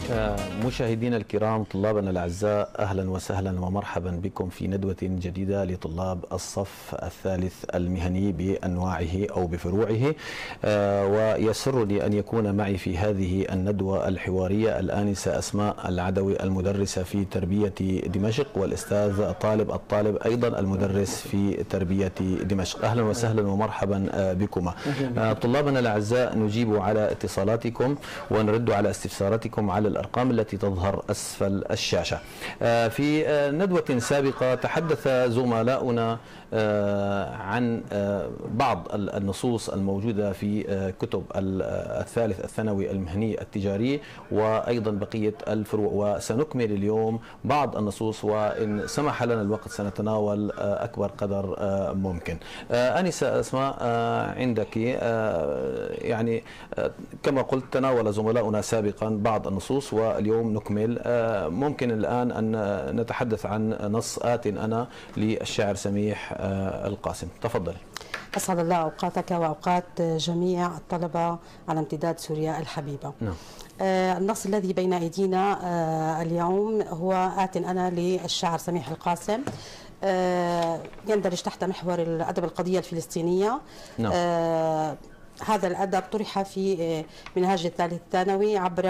مشاهدينا الكرام، طلابنا الأعزاء، أهلا وسهلا ومرحبا بكم في ندوة جديدة لطلاب الصف الثالث المهني بأنواعه أو بفروعه. ويسرني أن يكون معي في هذه الندوة الحوارية الآنسة أسماء العدوي، المدرسة في تربية دمشق، والأستاذ الطالب أيضا المدرس في تربية دمشق. أهلا وسهلا ومرحبا بكما. طلابنا الأعزاء، نجيب على اتصالاتكم ونرد على استفساراتكم على الأرقام التي تظهر أسفل الشاشة. في ندوة سابقة تحدث زملاؤنا عن بعض النصوص الموجودة في كتب الثالث الثانوي المهني التجاري وأيضا بقية الفروع، وسنكمل اليوم بعض النصوص، وإن سمح لنا الوقت سنتناول أكبر قدر ممكن. أنسة أسماء، عندك يعني كما قلت تناول زملاؤنا سابقا بعض النصوص واليوم نكمل. ممكن الآن أن نتحدث عن نص آت أنا للشاعر سميح القاسم. تفضل. أسعد الله أوقاتك وأوقات جميع الطلبة على امتداد سوريا الحبيبة. نعم. النص الذي بين أيدينا اليوم هو آت أنا للشاعر سميح القاسم، يندرج تحت محور الأدب القضية الفلسطينية. نعم. هذا الأدب طرح في منهاج الثالث الثانوي عبر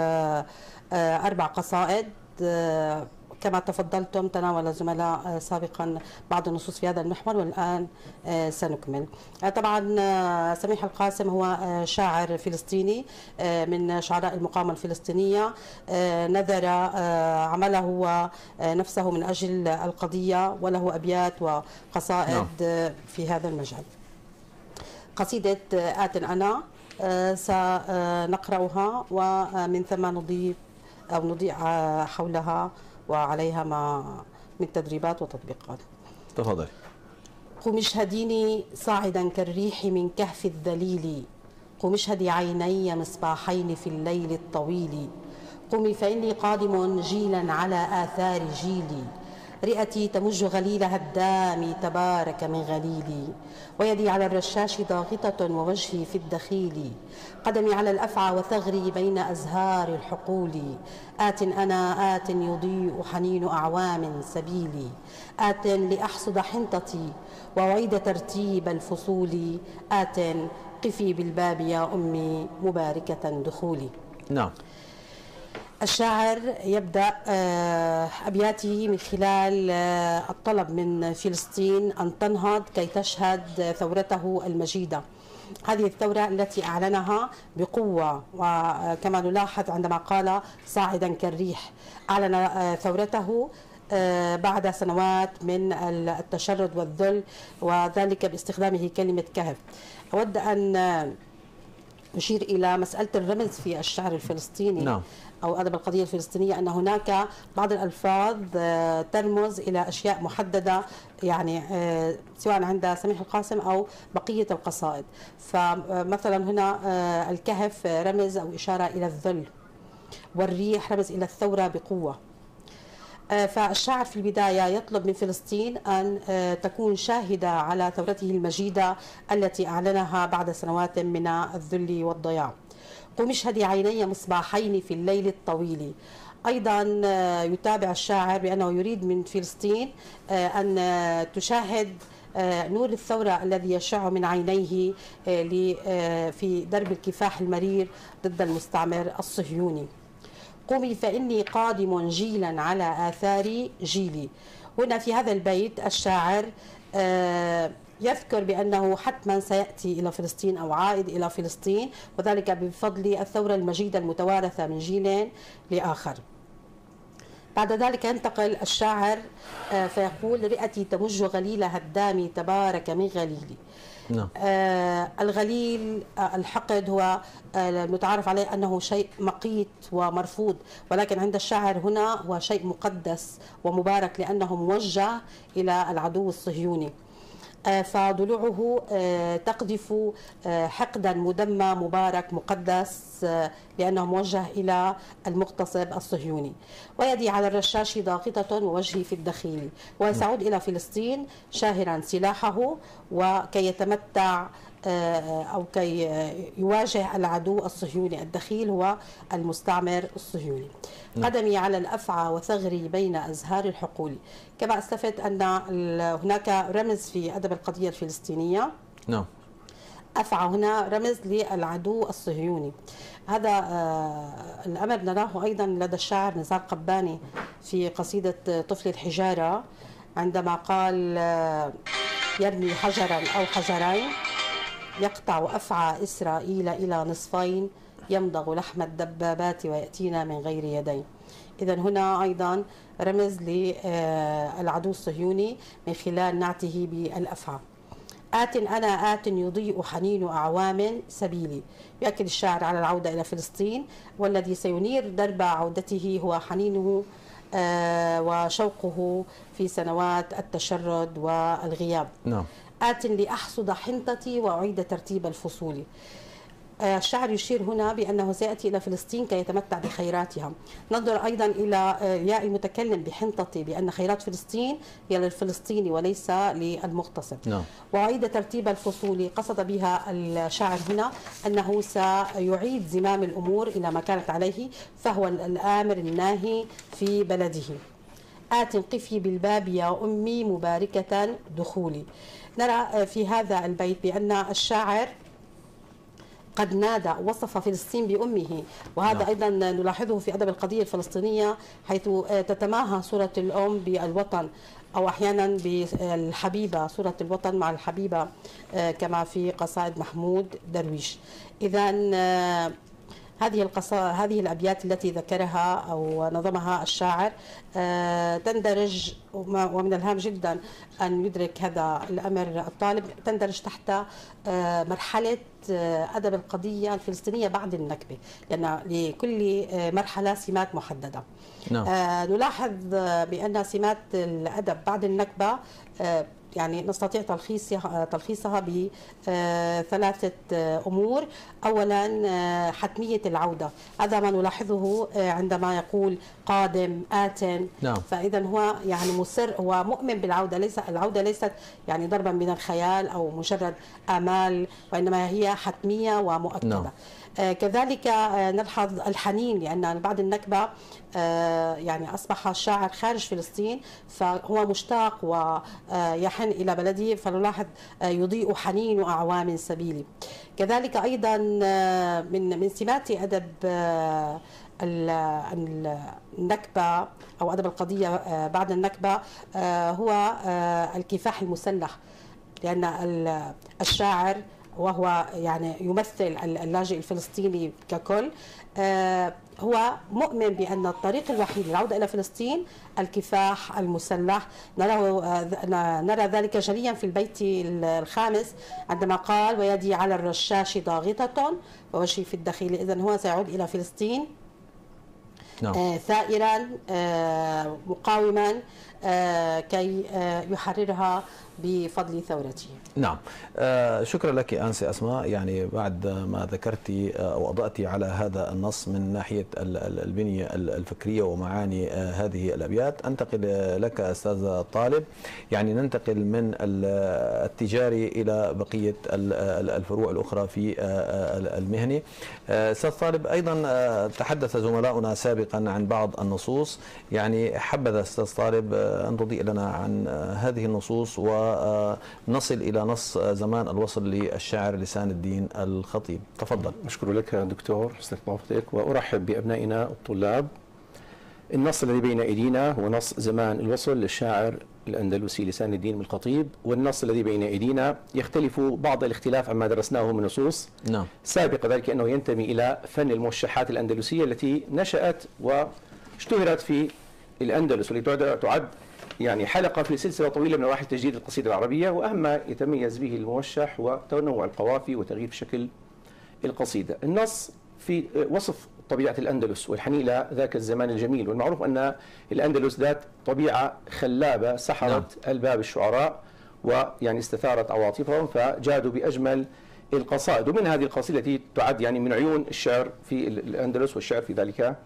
4 قصائد. كما تفضلتم تناول الزملاء سابقا بعض النصوص في هذا المحور، والآن سنكمل. طبعا سميح القاسم هو شاعر فلسطيني من شعراء المقاومة الفلسطينية، نذر عمله ونفسه من أجل القضية، وله أبيات وقصائد في هذا المجال. قصيدة آت أنا سنقرأها ومن ثم نضيف أو نضيع حولها وعليها ما من تدريبات وتطبيقات. تفضل. قم اشهديني صاعدا كالريح من كهف الذليل، قم اشهدي عيني مصباحين في الليل الطويل، قمي فإني قادم جيلا على آثار جيلي، رئتي تمج غليلها الدامي تبارك من غليلي، ويدي على الرشاش ضاغطة ووجهي في الدخيل، قدمي على الأفعى وثغري بين أزهار الحقول، آت أنا آت يضيء حنين أعوام سبيلي، آت لأحصد حنطتي وأعيد ترتيب الفصول، آت قفي بالباب يا أمي مباركة دخولي. نعم. الشاعر يبدأ أبياته من خلال الطلب من فلسطين أن تنهض كي تشهد ثورته المجيدة، هذه الثورة التي أعلنها بقوة، وكما نلاحظ عندما قال صاعدا كالريح، أعلن ثورته بعد سنوات من التشرد والذل، وذلك باستخدامه كلمة كهف. أود أن أشير إلى مسألة الرمز في الشعر الفلسطيني. نعم. أو أدب القضية الفلسطينية، أن هناك بعض الألفاظ ترمز إلى أشياء محددة، يعني سواء عند سميح القاسم أو بقية القصائد. فمثلا هنا الكهف رمز أو إشارة إلى الذل، والريح رمز إلى الثورة بقوة. فالشاعر في البداية يطلب من فلسطين أن تكون شاهدة على ثورته المجيدة التي أعلنها بعد سنوات من الذل والضياع. قم اشهدي عيني مصباحين في الليل الطويل. أيضا يتابع الشاعر بأنه يريد من فلسطين أن تشاهد نور الثورة الذي يشع من عينيه في درب الكفاح المرير ضد المستعمر الصهيوني. قومي فإني قادم جيلا على آثار جيلي. هنا في هذا البيت الشاعر يذكر بأنه حتما سيأتي إلى فلسطين أو عائد إلى فلسطين، وذلك بفضل الثورة المجيدة المتوارثة من جيل لآخر. بعد ذلك ينتقل الشاعر فيقول رئتي تمج غليلها الدامي تبارك من غليلي. نعم. الغليل الحقد هو المتعارف عليه أنه شيء مقيت ومرفوض، ولكن عند الشاعر هنا هو شيء مقدس ومبارك لأنه موجه إلى العدو الصهيوني. فضلوعه تقذف حقدا مدمى مبارك مقدس لأنه موجه إلى المغتصب الصهيوني. ويدي على الرشاش ضاغطة ووجهي في الدخيل. وسيعود إلى فلسطين شاهرا سلاحه وكي يتمتع أو كي يواجه العدو الصهيوني الدخيل هو المستعمر الصهيوني. قدمي على الأفعى وثغري بين أزهار الحقول. كما أستفدت أن هناك رمز في أدب القضية الفلسطينية. نعم. أفعى هنا رمز للعدو الصهيوني. هذا الأمر نراه أيضا لدى الشاعر نزار قباني في قصيدة طفل الحجارة، عندما قال يرمي حجرا أو حجرين يقطع أفعى إسرائيل إلى نصفين يمضغ لحم الدبابات ويأتينا من غير يدين. إذن هنا أيضا رمز للعدو الصهيوني من خلال نعته بالأفعى. أنا آت يضيء حنين أعوام سبيلي. يؤكد الشاعر على العودة إلى فلسطين، والذي سينير درب عودته هو حنينه وشوقه في سنوات التشرد والغياب. نعم. آت لأحصد حنطتي وأعيد ترتيب الفصول. الشاعر يشير هنا بأنه سيأتي إلى فلسطين كي يتمتع بخيراتها. ننظر أيضا إلى ياء المتكلم بحنطتي، بأن خيرات فلسطين هي للفلسطيني وليس للمغتصب. نعم. وأعيد ترتيب الفصول، قصد بها الشاعر هنا أنه سيعيد زمام الأمور إلى ما كانت عليه، فهو الآمر الناهي في بلده. آت قفي بالباب يا أمي مباركة دخولي. نرى في هذا البيت بأن الشاعر قد نادى وصف فلسطين بأمه، وهذا أيضا نلاحظه في أدب القضية الفلسطينية، حيث تتماهى صورة الأم بالوطن، أو أحيانا بالحبيبة، صورة الوطن مع الحبيبة كما في قصائد محمود درويش. إذن هذه الأبيات التي ذكرها أو نظمها الشاعر تندرج، ومن الهام جدا أن يدرك هذا الأمر الطالب، تندرج تحت مرحلة أدب القضية الفلسطينية بعد النكبة، لأن لكل مرحلة سمات محددة. نعم. نلاحظ بأن سمات الأدب بعد النكبة يعني نستطيع تلخيصها بثلاثة أمور. أولا حتمية العودة، هذا ما نلاحظه عندما يقول قادم آت. نعم. فإذا هو يعني مصر، هو مؤمن بالعودة، العودة ليست يعني ضربا من الخيال أو مجرد آمال، وإنما هي حتمية ومؤكدة. نعم. كذلك نلحظ الحنين، لأن بعد النكبة يعني أصبح الشاعر خارج فلسطين، فهو مشتاق ويحن إلى بلده، فنلاحظ يضيء حنين أعوام سبيلي. كذلك أيضا من سمات أدب النكبة أو أدب القضية بعد النكبة هو الكفاح المسلح، لأن الشاعر وهو يعني يمثل اللاجئ الفلسطيني ككل هو مؤمن بأن الطريق الوحيد للعودة إلى فلسطين الكفاح المسلح. نرى ذلك جليا في البيت الخامس عندما قال ويدي على الرشاش ضاغطة ووجهي في الدخيل. إذن هو سيعود إلى فلسطين ثائرا مقاوما كي يحررها بفضل ثورته. نعم. شكرا لك أنسة أسماء، يعني بعد ما ذكرتي أو أضأت على هذا النص من ناحية البنية الفكرية ومعاني هذه الأبيات، أنتقل لك أستاذ طالب، يعني ننتقل من التجاري إلى بقية الفروع الأخرى في المهني. أستاذ طالب، أيضا تحدث زملاؤنا سابقا عن بعض النصوص، يعني حبذا أستاذ طالب أن تضيء لنا عن هذه النصوص ونصل إلى نص زمان الوصل للشاعر لسان الدين الخطيب. تفضل. أشكر لك دكتور حسن موافقتك، وأرحب بأبنائنا الطلاب. النص الذي بين أيدينا هو نص زمان الوصل للشاعر الأندلسي لسان الدين الخطيب، والنص الذي بين أيدينا يختلف بعض الاختلاف عما درسناه من نصوص سابقة، ذلك أنه ينتمي إلى فن الموشحات الأندلسية التي نشأت واشتهرت في الأندلس، والتي تعد يعني حلقة في سلسلة طويلة من نواحي تجديد القصيدة العربية، وأهم ما يتميز به الموشح وتنوع القوافي وتغيير في شكل القصيدة. النص في وصف طبيعة الأندلس والحنين إلى ذاك الزمان الجميل، والمعروف أن الأندلس ذات طبيعة خلابة سحرت ألباب الشعراء ويعني استثارت عواطفهم، فجادوا بأجمل القصائد. ومن هذه القصيدة التي تعد يعني من عيون الشعر في الأندلس والشعر في ذلك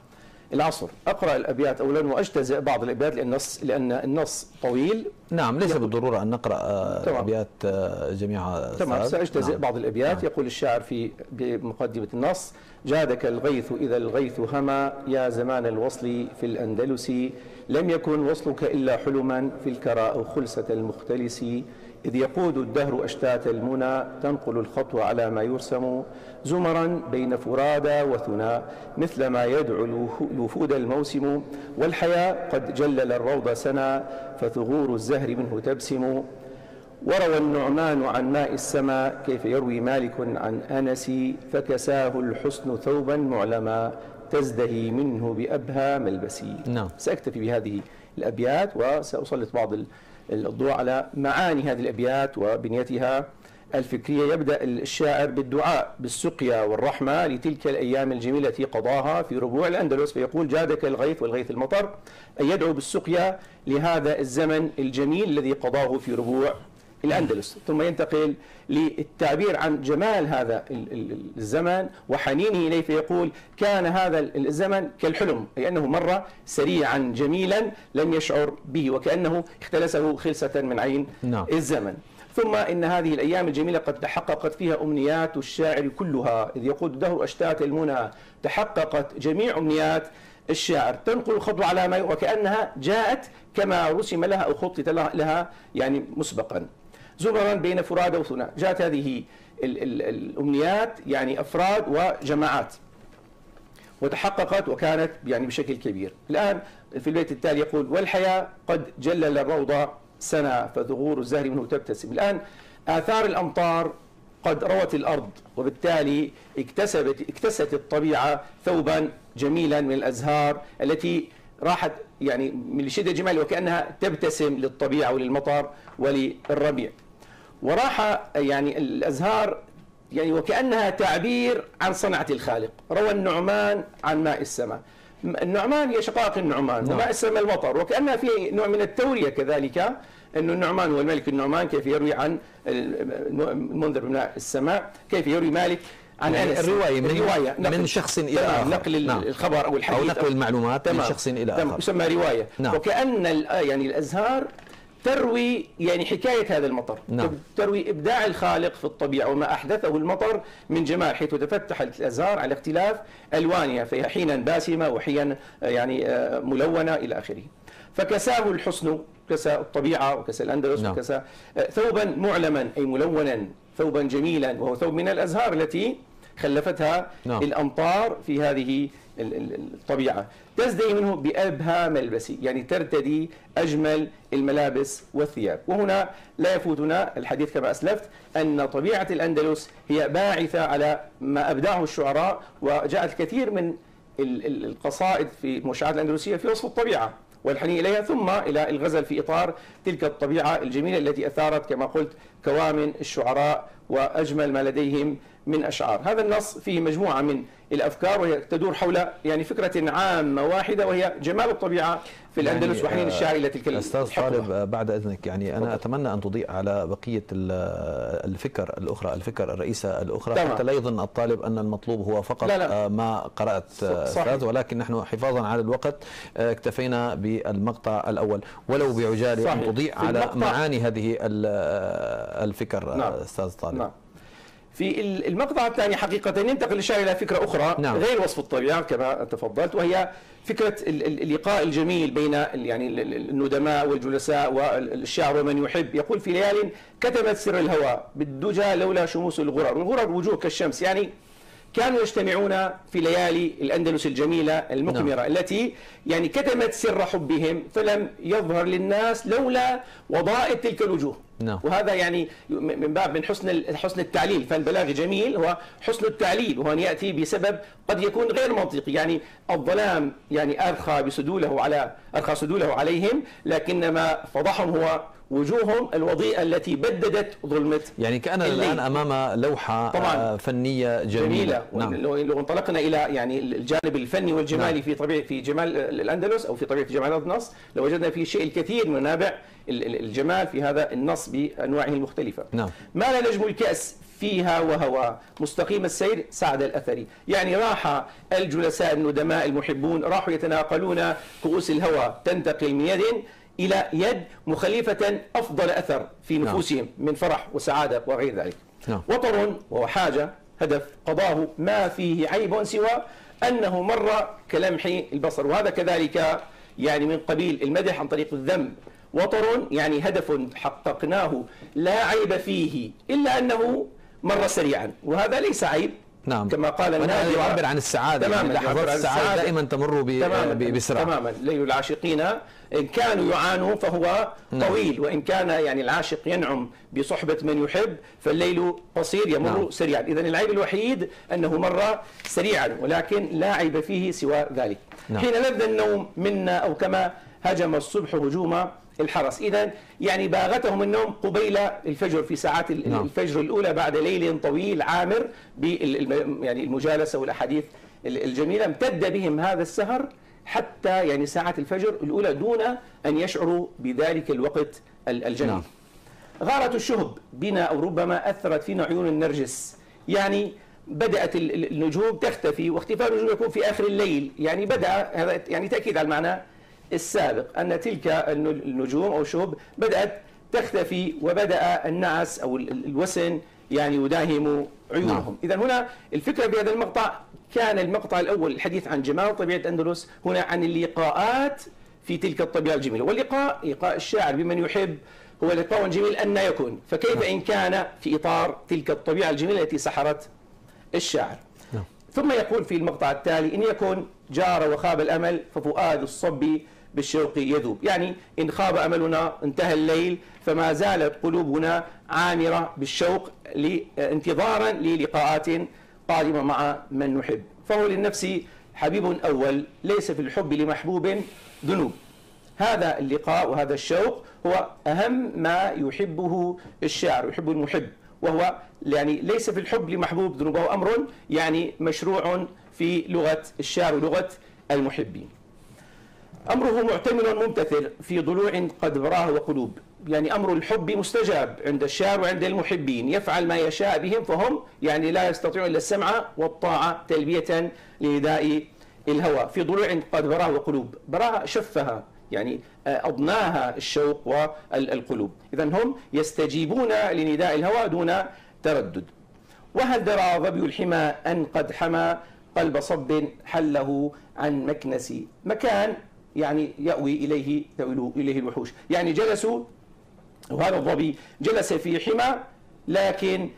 العصر. أقرأ الأبيات أولا وأجتزئ بعض الأبيات لأن النص طويل. نعم، ليس بالضرورة أن نقرأ الأبيات جميعها. تمام، سأجتزئ نعم. بعض الأبيات. يقول الشاعر في بمقدمة النص: جادك الغيث إذا الغيث هما، يا زمان الوصل في الأندلس، لم يكن وصلك إلا حلما في الكرى أو خلسة المختلس، إذ يقود الدهر أشتات المنى، تنقل الخطوة على ما يرسم، زمرا بين فرادى وثنى، مثل ما يدعو الوفود الموسم، والحياة قد جلل الروض سنا، فثغور الزهر منه تبسم، وروى النعمان عن ماء السماء، كيف يروي مالك عن أنس، فكساه الحسن ثوبا معلما، تزدهي منه بأبهى ملبسي. نعم. سأكتفي بهذه الأبيات وسأسلط بعض الضوء على معاني هذه الأبيات وبنيتها الفكرية. يبدأ الشاعر بالدعاء بالسقيا والرحمة لتلك الأيام الجميلة التي قضاها في ربوع الأندلس، فيقول: جادك الغيث، والغيث المطر، أي يدعو بالسقيا لهذا الزمن الجميل الذي قضاه في ربوع الأندلس. ثم ينتقل للتعبير عن جمال هذا الزمن وحنينه إليه، فيقول: كان هذا الزمن كالحلم، أي أنه مر سريعا جميلا لم يشعر به، وكأنه اختلسه خلسة من عين الزمن. ثم إن هذه الأيام الجميلة قد تحققت فيها أمنيات الشاعر كلها، إذ يقود الدهر أشتات المنى، تحققت جميع أمنيات الشاعر، تنقل الخطوة على ما وكأنها جاءت كما رسم لها أو خطط لها يعني مسبقا. زمرا بين فرادى وثنى، جاءت هذه الأمنيات يعني أفراد وجماعات وتحققت وكانت يعني بشكل كبير. الآن في البيت التالي يقول: والحياة قد جلل الروض سنة، فثغور الزهر منه تبتسم. الآن آثار الأمطار قد روت الأرض، وبالتالي اكتست الطبيعة ثوبا جميلا من الأزهار التي راحت يعني من شدة جمالها وكأنها تبتسم للطبيعة وللمطر وللربيع. وراح يعني الأزهار يعني وكأنها تعبير عن صنعة الخالق. روى النعمان عن ماء السماء، النعمان هي شقائق النعمان، وماء السماء المطر، وكأنها في نوع من التورية كذلك، أن النعمان هو الملك النعمان، كيف يروي عن المنذر بماء السماء، كيف يروي مالك عن أنس. الرواية من شخص إلى آخر، نقل الخبر أو الحديث أو نقل المعلومات من شخص إلى آخر، يسمى رواية. وكأن يعني الأزهار تروي يعني حكاية هذا المطر، تروي إبداع الخالق في الطبيعة وما أحدثه المطر من جمال، حيث تفتحت الأزهار على اختلاف ألوانها، فهي حينا باسمة وحينا يعني ملونة إلى آخره. فكساه الحسن، كسى الطبيعة وكسى الأندلس وكسى ثوبا معلما أي ملونا، ثوبا جميلا، وهو ثوب من الأزهار التي خلفتها الأمطار في هذه الطبيعة. تزدهي منه بأبهى ملبسي، يعني ترتدي أجمل الملابس والثياب. وهنا لا يفوتنا الحديث كما أسلفت أن طبيعة الأندلس هي باعثة على ما أبدعه الشعراء، وجاءت الكثير من القصائد في المنشآت الأندلسية في وصف الطبيعة والحنين إليها، ثم إلى الغزل في إطار تلك الطبيعة الجميلة التي أثارت كما قلت كوامن الشعراء وأجمل ما لديهم من أشعار. هذا النص فيه مجموعة من الأفكار وهي تدور حول يعني فكرة عامة واحدة، وهي جمال الطبيعة في الأندلس وحنين الشاعر إلى تلك الحقبة. أستاذ طالب، بعد إذنك يعني أنا أتمنى أن تضيء على بقية الفكر الأخرى، الفكر الرئيسة الأخرى، حتى لا يظن الطالب أن المطلوب هو فقط ما قرأت أستاذ، ولكن نحن حفاظا على الوقت اكتفينا بالمقطع الأول، ولو بعجالة أن تضيء على معاني هذه الفكر أستاذ طالب. في المقطع الثاني حقيقة ينتقل الشاعر إلى فكرة أخرى غير وصف الطبيعة كما تفضلت، وهي فكرة اللقاء الجميل بين يعني الندماء والجلساء والشاعر ومن يحب. يقول: في ليال كتمت سر الهوى بالدجى لولا شموس الغرر، والغرر وجوه كالشمس، يعني كانوا يجتمعون في ليالي الأندلس الجميلة المقمرة التي يعني كتمت سر حبهم، فلم يظهر للناس لولا وضائد تلك الوجوه. وهذا يعني من باب من حسن التعليل، فالبلاغ جميل هو حسن التعليل، وهو يأتي بسبب قد يكون غير منطقي، يعني الظلام يعني أرخى سدوله عليهم، لكن ما فضحهم هو وجوههم الوضيئة التي بددت ظلمة. يعني كأننا الآن أمام لوحة فنية جميلة. لو انطلقنا إلى يعني الجانب الفني والجمالي في جمال الأندلس أو في طبيعة جمال النص، لوجدنا فيه شيء الكثير من منابع الجمال في هذا النص بأنواعه المختلفة. مال نجم الكأس فيها وهوى مستقيم السير سعد الأثري. يعني راح الجلساء الندماء المحبون راحوا يتناقلون كؤوس الهوى تنتقل من يد إلى يد مخلفة أفضل أثر في نفوسهم من فرح وسعادة وغير ذلك. وطر وهو حاجة هدف قضاه ما فيه عيب سوى أنه مر كلمح البصر، وهذا كذلك يعني من قبيل المدح عن طريق الذم. وطر يعني هدف حققناه لا عيب فيه إلا أنه مر سريعا، وهذا ليس عيب. نعم. كما قال النادي يعبر عن السعادة، تماما. يعني لحظات السعادة دائما تمر بسرعة. تماما. ليل العاشقين إن كانوا يعانوا فهو طويل، وإن كان يعني العاشق ينعم بصحبة من يحب فالليل قصير يمر سريعا. إذن العيب الوحيد أنه مر سريعا، ولكن لا عيب فيه سوى ذلك. حين لذ النوم منا أو كما هجم الصبح هجوم الحرس. إذن يعني باغتهم النوم قبيل الفجر في ساعات الفجر الأولى بعد ليل طويل عامر يعني المجالسة والأحاديث الجميلة. امتد بهم هذا السهر حتى يعني ساعات الفجر الأولى دون أن يشعروا بذلك الوقت الجميل. غارة الشهب بنا أو ربما أثرت فينا عيون النرجس. يعني بدأت النجوم تختفي، واختفاء النجوم يكون في آخر الليل. يعني بدأ هذا يعني تأكيد على المعنى السابق أن تلك النجوم أو الشهب بدأت تختفي، وبدأ النعس أو الوسن يعني يداهم عيونهم. إذن هنا الفكرة في هذا المقطع كان المقطع الأول الحديث عن جمال طبيعة أندلس، هنا عن اللقاءات في تلك الطبيعة الجميلة. لقاء الشاعر بمن يحب هو لقاء جميل أن يكون، فكيف إن كان في إطار تلك الطبيعة الجميلة التي سحرت الشاعر. ثم يقول في المقطع التالي: إن يكن جار وخاب الأمل ففؤاد الصبي بالشوق يذوب. يعني إن خاب أملنا انتهى الليل فما زالت قلوبنا عامرة بالشوق انتظارا للقاءات قادمة مع من نحب. فهو للنفس حبيب أول ليس في الحب لمحبوب ذنوب. هذا اللقاء وهذا الشوق هو أهم ما يحبه الشاعر، يحب المحب، وهو يعني ليس في الحب لمحبوب ذنوب، وهو أمر يعني مشروع في لغة الشاعر ولغة المحبين. أمره معتمل ممتثل في ضلوع قد براه وقلوب. يعني أمر الحب مستجاب عند الشاعر وعند المحبين، يفعل ما يشاء بهم، فهم يعني لا يستطيعون إلا السمع والطاعة تلبية لنداء الهوى. في ضلوع قد براه وقلوب، براها شفها يعني أضناها الشوق والقلوب. إذن هم يستجيبون لنداء الهوى دون تردد. وهل درى ظبي الحمى أن قد حمى قلب صب حله عن مكنس. مكان يعني يأوي إليه الوحوش. يعني جلسوا، وهذا الظبي جلس في حمى لكن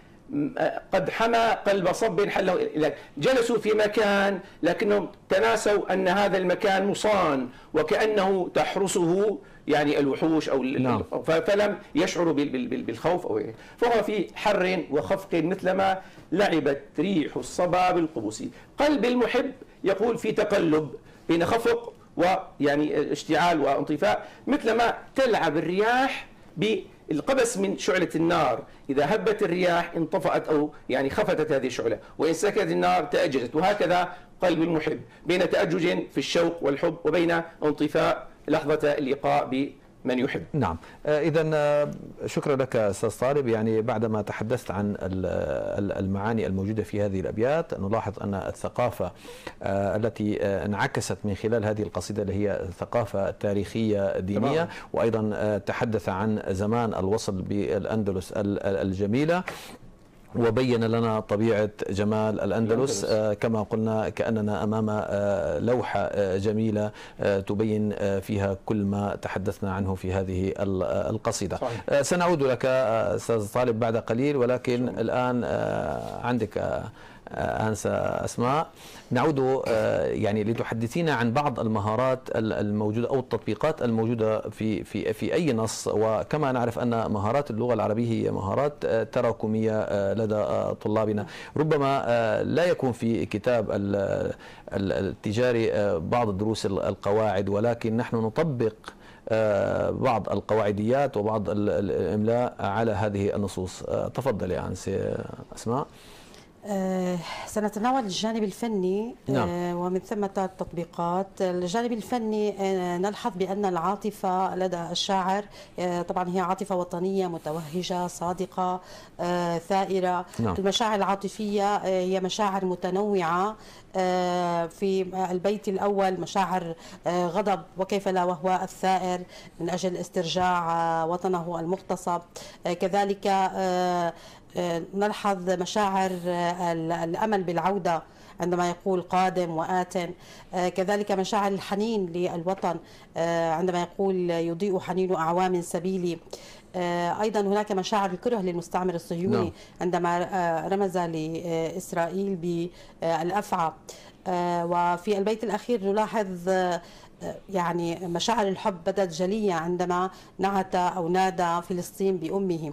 قد حمى قلب صب حله. جلسوا في مكان لكنهم تناسوا أن هذا المكان مصان وكأنه تحرسه يعني الوحوش أو فلم يشعروا بالخوف أو غيره. فهو في حر وخفق مثلما لعبت ريح الصبا بالقبس. قلب المحب يقول في تقلب بين خفق ويعني اشتعال وانطفاء، مثلما تلعب الرياح بالقبس من شعلة النار. إذا هبت الرياح انطفأت أو يعني خفتت هذه الشعلة، وإن سكنت النار تأججت. وهكذا قلب المحب بين تأجج في الشوق والحب وبين انطفاء لحظة اللقاء بمن يحب. نعم. إذا شكرا لك أستاذ طالب. يعني بعدما تحدثت عن المعاني الموجودة في هذه الأبيات، نلاحظ أن الثقافة التي انعكست من خلال هذه القصيدة اللي هي ثقافة تاريخية دينية، وأيضا تحدث عن زمان الوصل بالأندلس الجميلة، وبين لنا طبيعة جمال الأندلس. كما قلنا كأننا أمام لوحة جميلة تبين فيها كل ما تحدثنا عنه في هذه القصيدة. صحيح. سنعود لك أستاذ طالب بعد قليل، ولكن الآن عندك أنسة أسماء، نعود يعني لتحدثينا عن بعض المهارات الموجودة أو التطبيقات الموجودة في أي نص. وكما نعرف أن مهارات اللغة العربية هي مهارات تراكمية لدى طلابنا، ربما لا يكون في كتاب التجاري بعض دروس القواعد، ولكن نحن نطبق بعض القواعديات وبعض الإملاء على هذه النصوص. تفضل يا أنسة أسماء. سنتناول الجانب الفني ومن ثم التطبيقات. الجانب الفني نلحظ بأن العاطفة لدى الشاعر طبعا هي عاطفة وطنية متوهجة صادقة ثائرة. المشاعر العاطفية هي مشاعر متنوعة. في البيت الأول مشاعر غضب وكيف لا وهو الثائر من أجل استرجاع وطنه المغتصب. كذلك نلحظ مشاعر الأمل بالعودة عندما يقول قادم وآت. كذلك مشاعر الحنين للوطن عندما يقول يضيء حنين أعوام سبيلي. أيضا هناك مشاعر الكره للمستعمر الصهيوني عندما رمز لإسرائيل بالأفعى. وفي البيت الأخير نلاحظ يعني مشاعر الحب بدت جلية عندما نعت أو نادى فلسطين بأمه.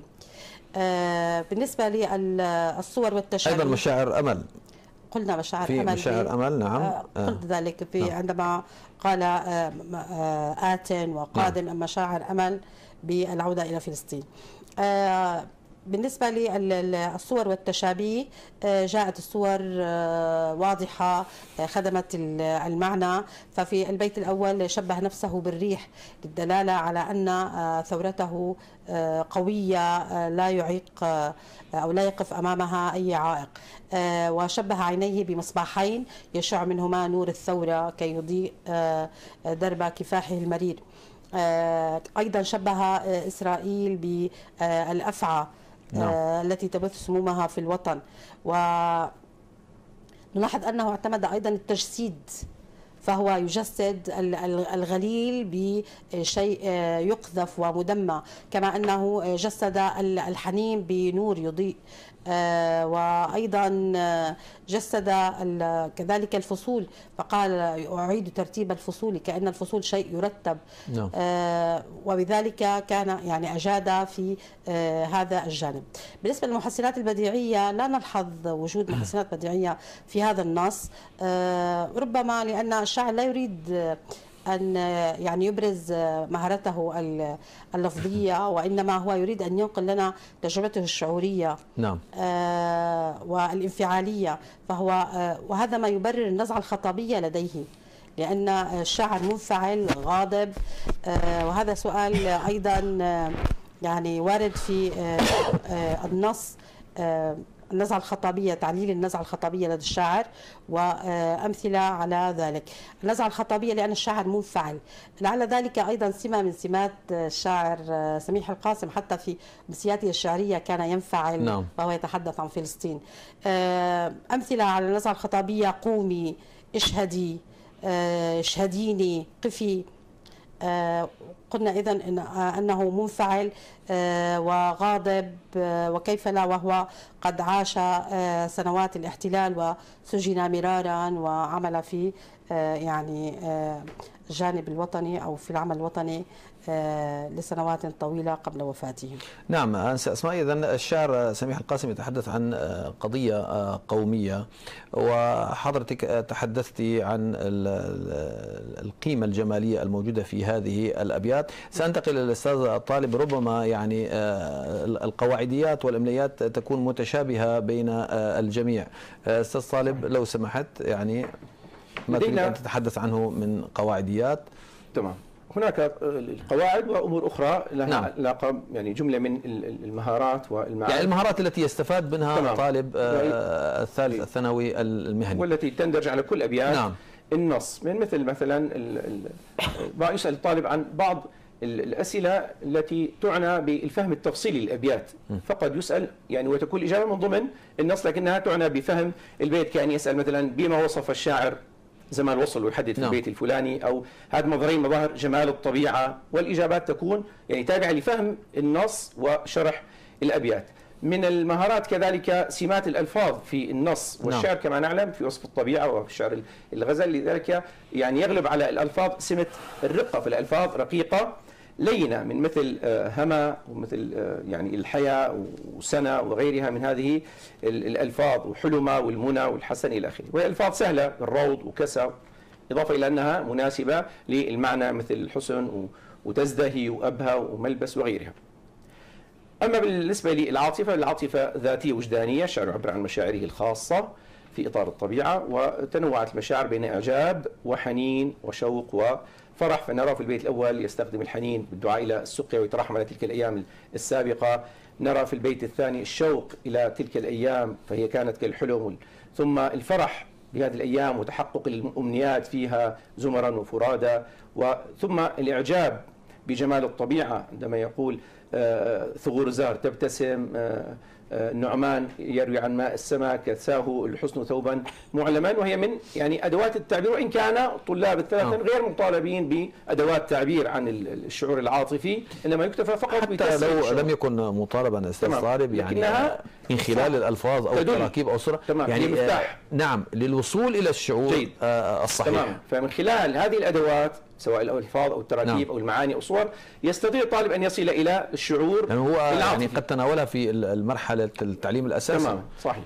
بالنسبة للصور والتشابه أيضا مشاعر أمل، قلنا مشاعر في أمل، مشاعر أمل نعم. قلت ذلك في عندما قال آت وقادم مشاعر أمل بالعودة إلى فلسطين. بالنسبة للصور والتشابيه جاءت الصور واضحة خدمت المعنى. ففي البيت الأول شبه نفسه بالريح للدلالة على أن ثورته قوية لا يعيق أو لا يقف أمامها أي عائق. وشبه عينيه بمصباحين يشع منهما نور الثورة كي يضيء درب كفاحه المرير. أيضا شبه إسرائيل بالأفعى التي تبث سمومها في الوطن. ونلاحظ أنه اعتمد أيضا التجسيد، فهو يجسد الغليل بشيء يقذف ومدمى، كما أنه جسد الحنين بنور يضيء. وأيضا جسد كذلك الفصول، فقال أعيد ترتيب الفصول كأن الفصول شيء يرتب. وبذلك كان يعني أجاد في هذا الجانب. بالنسبة للمحسنات البديعية لا نلحظ وجود محسنات بديعية في هذا النص، ربما لأن الشاعر لا يريد أن يعني يبرز مهارته اللفظية، وإنما هو يريد أن ينقل لنا تجربته الشعورية والانفعالية. فهو وهذا ما يبرر النزعة الخطابية لديه، لأن الشاعر منفعل غاضب. وهذا سؤال أيضا يعني وارد في النص، النزعة الخطابية، تعليل النزعة الخطابية لدى الشاعر وأمثلة على ذلك. النزعة الخطابية لأن الشاعر منفعل، لعل ذلك أيضا سمة من سمات الشاعر سميح القاسم، حتى في أمسياته الشعرية كان ينفعل وهو يتحدث عن فلسطين. أمثلة على النزعة الخطابية: قومي، اشهدي، اشهديني، قفي. قلنا إذن أنه منفعل وغاضب، وكيف لا وهو قد عاش سنوات الاحتلال وسجن مرارا وعمل في يعني الجانب الوطني أو في العمل الوطني لسنوات طويلة قبل وفاته. نعم أسماء، إذن الشاعر سميح القاسم يتحدث عن قضية قومية، وحضرتك تحدثت عن القيمة الجمالية الموجودة في هذه الأبيات. سأنتقل للأستاذ الطالب، ربما يعني القواعديات والأمنيات تكون متشابهة بين الجميع. أستاذ طالب لو سمحت، يعني ما تريد أن تتحدث عنه من قواعديات؟ تمام. هناك القواعد وامور اخرى لها علاقه، يعني جمله من المهارات والمعارف، يعني المهارات التي يستفاد منها طالب الثالث الثانوي المهني، والتي تندرج على كل ابيات النص. من مثلا يسال الطالب عن بعض الاسئله التي تعنى بالفهم التفصيلي للابيات، فقد يسال يعني وتكون الاجابه من ضمن النص، لكنها تعنى بفهم البيت، كان يسال مثلا بما وصف الشاعر زمان وصل ويحدد في البيت الفلاني، او هذا مظهرين مظاهر جمال الطبيعه، والاجابات تكون يعني تابعه لفهم النص وشرح الابيات. من المهارات كذلك سمات الالفاظ في النص والشعر كما نعلم في وصف الطبيعه وفي الشعر الغزل، لذلك يعني يغلب على الالفاظ سمه الرقه، في الالفاظ رقيقه لينه من مثل هما ومثل يعني الحياة وسنة وغيرها من هذه الألفاظ، وحلمة والمنى والحسن إلى آخره، وهي ألفاظ سهلة، الروض وكسى، إضافة إلى أنها مناسبة للمعنى مثل الحسن وتزدهي وأبهى وملبس وغيرها. أما بالنسبة للعاطفة، العاطفة ذاتية وجدانية، الشاعر يعبر عن مشاعره الخاصة في إطار الطبيعة، وتنوعت المشاعر بين إعجاب وحنين وشوق وفرح. فنرى في البيت الأول يستخدم الحنين بالدعاء إلى السقيا ويترحم على تلك الأيام السابقة. نرى في البيت الثاني الشوق إلى تلك الأيام فهي كانت كالحلم، ثم الفرح بهذه الأيام وتحقق الأمنيات فيها زمرا وفرادا، ثم الإعجاب بجمال الطبيعة عندما يقول ثغور زهر تبتسم، النعمان يروي عن ماء السماء كساه الحسن ثوبا معلما، وهي من يعني ادوات التعبير، وان كان الطلاب الثلاثه غير مطالبين بادوات تعبير عن الشعور العاطفي، انما يكتفى فقط حتى لو لم يكن مطالبا استاذ طالب يعني من خلال الالفاظ او التراكيب او الصوره يعني نعم للوصول الى الشعور الصحيح. تمام. فمن خلال هذه الادوات سواء الالفاظ او التراكيب او المعاني او الصور يستطيع الطالب ان يصل الى الشعور يعني هو يعني قد تناولها في المرحله التعليم الاساسي. تمام صحيح.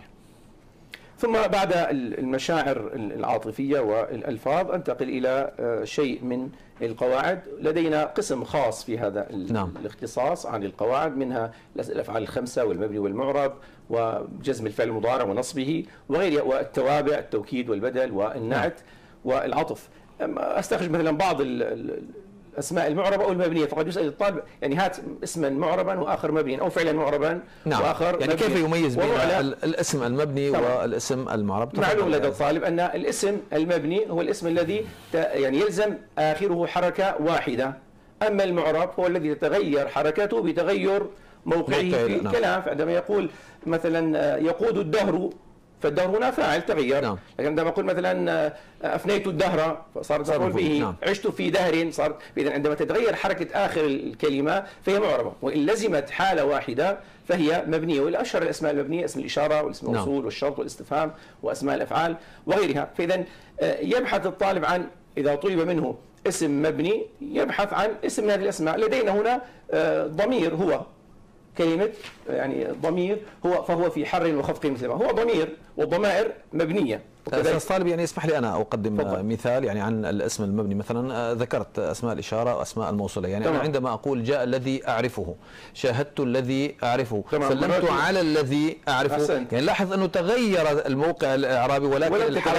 ثم بعد المشاعر العاطفيه والالفاظ انتقل الى شيء من القواعد. لدينا قسم خاص في هذا الاختصاص عن القواعد، منها الافعال الخمسه والمبني والمعرب وجزم الفعل المضارع ونصبه وغيرها، والتوابع التوكيد والبدل والنعت والعطف. استخرج مثلا بعض الاسماء المعربه او المبنيه، فقد يسال الطالب يعني هات اسما معربا واخر مبنيا او فعلا معربا واخر يعني كيف يميز بين الاسم المبني والاسم المعرب؟ معلوم لدى الطالب ان الاسم المبني هو الاسم الذي يعني يلزم اخره حركه واحده، اما المعرب هو الذي تتغير حركته بتغير موقعه في الكلام. فعندما يقول مثلا يقود الدهر، فالدهر هنا فاعل تغير. لكن عندما اقول مثلا افنيت الدهر فصارت مفعول به، عشت في دهر صارت. اذا عندما تتغير حركه اخر الكلمه فهي معربه، وان لزمت حاله واحده فهي مبنيه. والاشهر الاسماء المبنيه اسم الاشاره والاسم الموصول والشرط والاستفهام واسماء الافعال وغيرها. فاذا يبحث الطالب عن، اذا طلب منه اسم مبني يبحث عن اسم من هذه الاسماء. لدينا هنا ضمير، هو كلمة يعني ضمير هو، فهو في حر وخفق مثل ما هو ضمير، والضمائر مبنية. أستاذ طالب يعني اسمح لي أنا أقدم مثال يعني عن الاسم المبني. مثلا ذكرت أسماء الإشارة وأسماء الموصولة، يعني أنا عندما أقول جاء الذي أعرفه، شاهدت الذي أعرفه، سلمت على الذي أعرفه، يعني لاحظ أنه تغير الموقع الإعرابي ولكن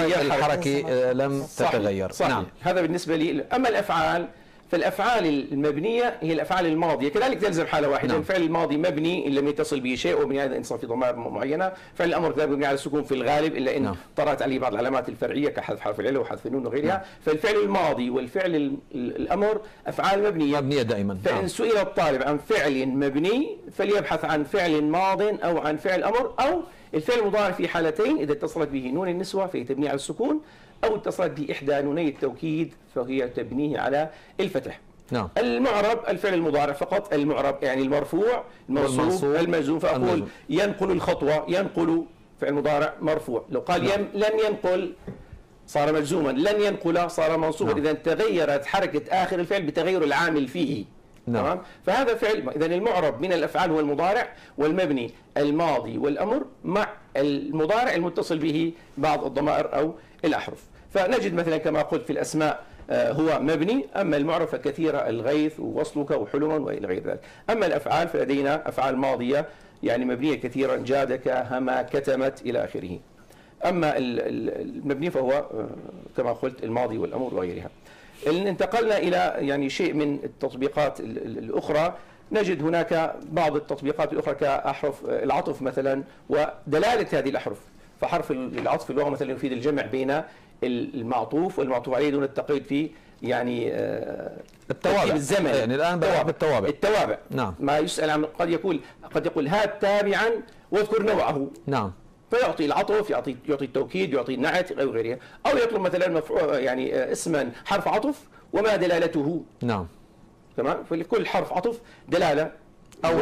الحركة لم تتغير. صحيح. نعم. هذا بالنسبة لي. أما الأفعال فالافعال المبنيه هي الافعال الماضيه، كذلك تلزم حاله واحده. الفعل الماضي مبني ان لم يتصل به شيء، وبني هذا انصاف في ضمائر معينه. فعل الامر كذلك مبني على السكون في الغالب، الا ان طرات عليه بعض العلامات الفرعيه كحذف حرف العله وحذف النون وغيرها. فالفعل الماضي والفعل الامر افعال مبنيه دائما. فان سئل الطالب عن فعل مبني فليبحث عن فعل ماض او عن فعل امر، او الفعل المضارع في حالتين: اذا اتصلت به نون النسوه فهي تبنيه على السكون، او اتصلت بإحدى نوني التوكيد فهي تبنيه على الفتح. نعم. المعرب الفعل المضارع فقط، المعرب يعني المرفوع المنصوب المجزوم. فأقول ينقل الخطوة، ينقل فعل مضارع مرفوع. لو قال لن ينقل صار مجزوما، لن ينقل صار منصوبا. إذا تغيرت حركة آخر الفعل بتغير العامل فيه. تمام. فهذا فعل. إذا المعرب من الأفعال هو المضارع، والمبني الماضي والأمر، مع المضارع المتصل به بعض الضمائر أو الأحرف. فنجد مثلا كما قلت في الأسماء هو مبني، أما المعرب فكثيرة: الغيث ووصلك وحلما وإلى غير ذلك. أما الأفعال فلدينا أفعال ماضية يعني مبنية كثيرا: جادك، هما، كتمت إلى آخره. أما المبني فهو كما قلت الماضي والأمر وغيرها. انتقلنا إلى يعني شيء من التطبيقات الأخرى. نجد هناك بعض التطبيقات الأخرى كأحرف العطف مثلا ودلالة هذه الأحرف. فحرف العطف في اللغة مثلا يفيد الجمع بين المعطوف والمعطوف عليه دون التقييد في يعني التوابع الزمن. يعني الآن بلعب التوابع. نعم. ما يسأل عن قد يقول هات تابعا واذكر نوعه. نعم. فيعطي العطف، يعطي التوكيد، يعطي النعت أو غيرها. أو يطلب مثلا يعني اسما حرف عطف وما دلالته. نعم. تمام. فلكل حرف عطف دلالة أو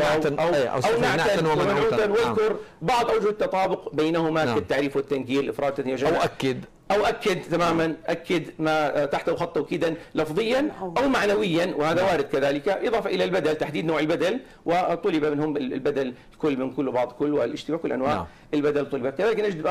نعتا ومنعوتا، واذكر بعض أوجه التطابق بينهما كالتعريف والتنكير، الإفراد والتثنية أو أكد تماما، أكد ما تحته خط توكيدا لفظيا أو معنويا، وهذا وارد كذلك. إضافة إلى البدل، تحديد نوع البدل، وطلب منهم البدل كل من كل وبعض كل، والاجتماع كل أنواع البدل طلبت. كذلك نجد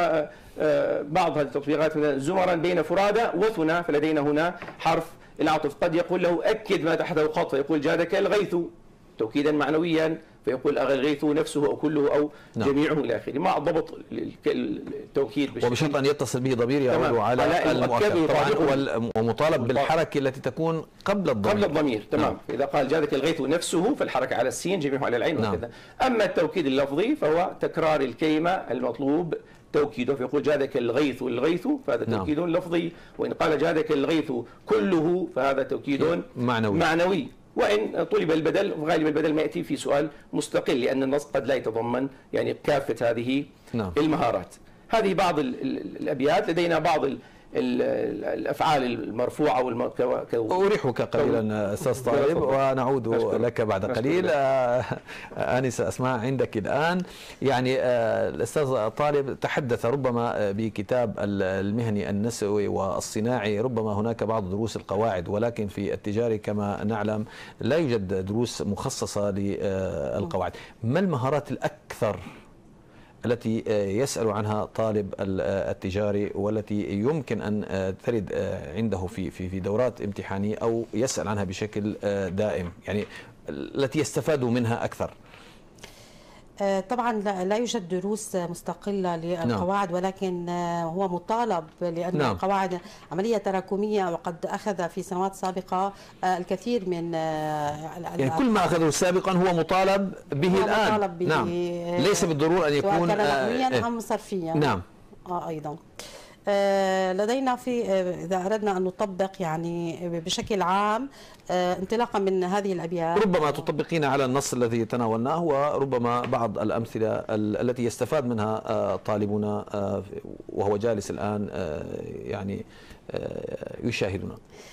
بعض هذه التطبيقات زمرا بين فرادى وثنى. فلدينا هنا حرف العطف قد يقول له أكد ما تحته خط، فيقول جادك الغيث توكيدا معنويا فيقول الغيث نفسه أو كله أو جميعه إلى آخره، مع ضبط التوكيد وبشرط أن يتصل به ضمير يعود على المؤكد طبعا، ومطالب بالحركة التي تكون قبل الضمير. تمام. إذا قال جاءك الغيث نفسه فالحركة على السين، جميعه على العين وكذا. أما التوكيد اللفظي فهو تكرار الكلمة المطلوب توكيده، فيقول جاءك الغيث فهذا توكيد لفظي، وإن قال جاءك الغيث كله فهذا توكيد معنوي. وإن طلب البدل، غالبا البدل ما يأتي في سؤال مستقل، لأن النص قد لا يتضمن يعني كافة هذه المهارات. هذه بعض الأبيات. لدينا بعض الأفعال المرفوعة أريحك قليلا أستاذ طالب ونعود لك بعد قليل. آنسة أسماء عندك الآن. يعني الأستاذ طالب تحدث ربما بكتاب المهني النسوي والصناعي، ربما هناك بعض دروس القواعد، ولكن في التجاري كما نعلم لا يوجد دروس مخصصة للقواعد. ما المهارات الأكثر التي يسأل عنها طالب التجاري والتي يمكن أن ترد عنده في دورات امتحانية أو يسأل عنها بشكل دائم، يعني التي يستفاد منها أكثر؟ طبعا لا يوجد دروس مستقلة للقواعد، ولكن هو مطالب، لأن القواعد عملية تراكمية، وقد أخذ في سنوات سابقة الكثير من يعني كل ما أخذه سابقا هو مطالب به الآن. مطالب به ليس بالضرورة أن يكون نحويا أم صرفيا. أيضا لدينا إذا أردنا أن نطبق يعني بشكل عام انطلاقا من هذه الأبيات، ربما تطبقين على النص الذي تناولناه، وربما بعض الأمثلة التي يستفاد منها طالبنا وهو جالس الآن يعني يشاهدنا.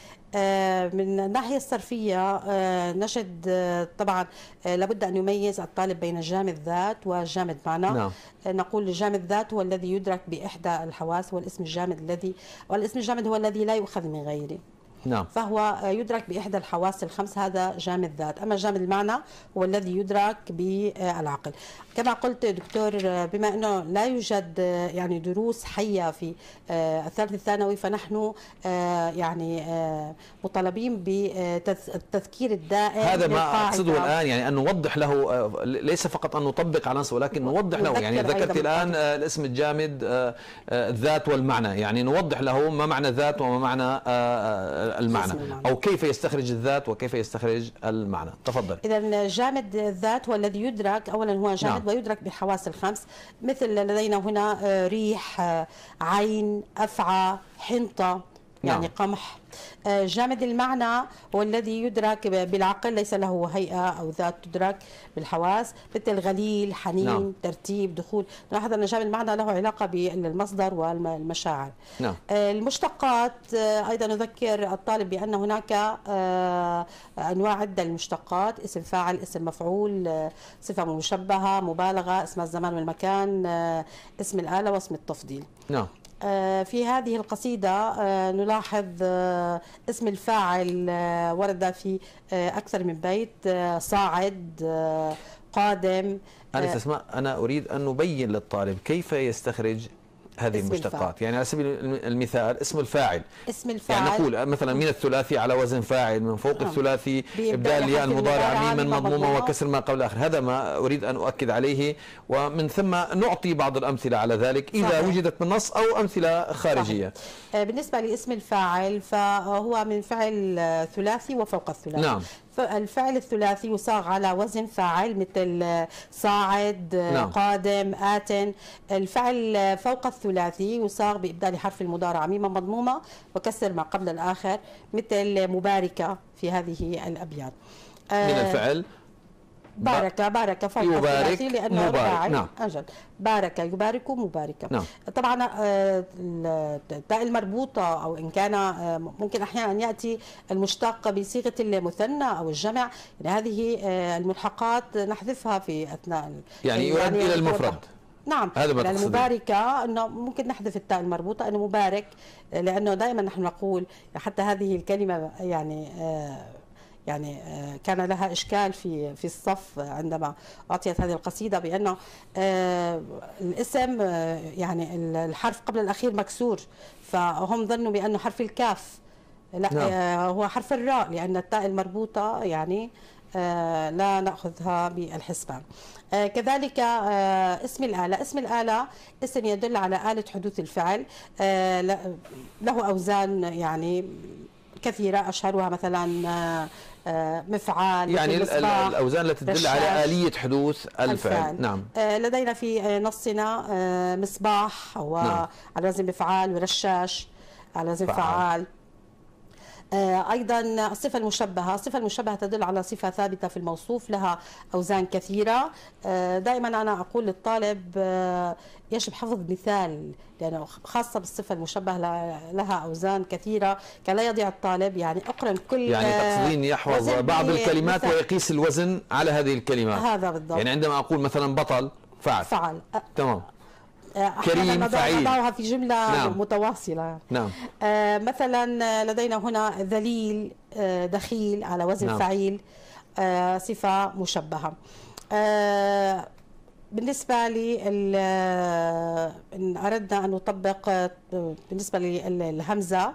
من الناحية الصرفية نجد طبعا لابد أن يميز الطالب بين الجامد ذات والجامد معنى. نقول الجامد ذات هو الذي يدرك بإحدى الحواس، والاسم الجامد هو الذي لا يؤخذ من غيره. فهو يدرك بإحدى الحواس الخمس، هذا جامد ذات. أما جامد المعنى هو الذي يدرك بالعقل. كما قلت دكتور، بما أنه لا يوجد يعني دروس حية في الثالث الثانوي، فنحن يعني مطالبين بالتذكير الدائم. هذا ما أقصده الآن، يعني أن نوضح له، ليس فقط أن نطبق على نص، ولكن نوضح له. يعني ذكرت الآن الاسم الجامد الذات والمعنى، يعني نوضح له ما معنى الذات وما معنى المعنى، أو كيف يستخرج الذات وكيف يستخرج المعنى. تفضل. إذا جامد الذات هو الذي يدرك، أولا هو جامد ويدرك بالحواس الخمس، مثل لدينا هنا ريح، عين، أفعى، حنطة، يعني قمح. جامد المعنى هو الذي يدرك بالعقل، ليس له هيئة أو ذات تدرك بالحواس، مثل غليل، حنين، ترتيب، دخول. نلاحظ أن جامد المعنى له علاقة بالمصدر والمشاعر. المشتقات أيضا نذكر الطالب بأن هناك أنواع عدة للمشتقات: اسم فاعل، اسم مفعول، صفة مشبهة، مبالغة، اسم الزمان والمكان، اسم الآلة، واسم التفضيل. في هذه القصيدة نلاحظ اسم الفاعل ورد في أكثر من بيت: صاعد، قادم. أنا أريد أن نبين للطالب كيف يستخرج هذه المشتقات. يعني على سبيل المثال اسم الفاعل، يعني نقول مثلا من الثلاثي على وزن فاعل، من فوق الثلاثي إبدال الياء المضارع ميما مضمومة وكسر ما قبل آخر. هذا ما أريد أن أؤكد عليه، ومن ثم نعطي بعض الأمثلة على ذلك إذا وجدت بالنص أو أمثلة خارجية. بالنسبة لاسم الفاعل فهو من فعل ثلاثي وفوق الثلاثي. الفعل الثلاثي يصاغ على وزن فاعل، مثل صاعد، قادم، آت. الفعل فوق الثلاثي يصاغ بإبدال حرف المضارع ميما مضمومة وكسر ما قبل الآخر، مثل مباركة في هذه الأبيات. من الفعل بارك فوق الثلاثي لأنه فاعل. أجل، بارك يبارك مباركة. طبعا التاء المربوطة، أو إن كان ممكن أحيانا يأتي المشتق بصيغة المثنى أو الجمع، يعني هذه الملحقات نحذفها في أثناء يعني يرد إلى المفرد. هذا ما تقصدين. المباركة أنه ممكن نحذف التاء المربوطة، أنه مبارك، لأنه دائما نحن نقول حتى هذه الكلمة يعني كان لها إشكال في الصف عندما أعطيت هذه القصيدة، بأنه الاسم يعني الحرف قبل الأخير مكسور، فهم ظنوا بأنه حرف الكاف. لا، هو حرف الراء، لأن التاء المربوطة يعني لا نأخذها بالحسبان. كذلك اسم الآلة، اسم الآلة اسم يدل على آلة حدوث الفعل، له أوزان يعني كثيرة، أشهرها مثلا مفعال، يعني الأوزان التي تدل على آلية حدوث الفعل. نعم. لدينا في نصنا مصباح هو نعم. على وزن مفعال، ورشاش على وزن فعال. أيضا الصفة المشبهة، الصفة المشبهة تدل على صفة ثابتة في الموصوف لها أوزان كثيرة. دائما أنا أقول للطالب يجب حفظ مثال، لأنه خاصة بالصفة المشبهة لها أوزان كثيرة، كلا يضيع الطالب يعني أقرن كل يعني تقصدين يحفظ بعض الكلمات ويقيس الوزن على هذه الكلمات. هذا بالضبط. يعني عندما أقول مثلا بطل فعل. تمام. كريم فعيل. نضعها في جملة نعم. متواصلة. نعم. مثلا لدينا هنا ذليل، دخيل على وزن نعم. فعيل، صفة مشبهة. بالنسبة لي إن أردنا أن نطبق بالنسبة للهمزة،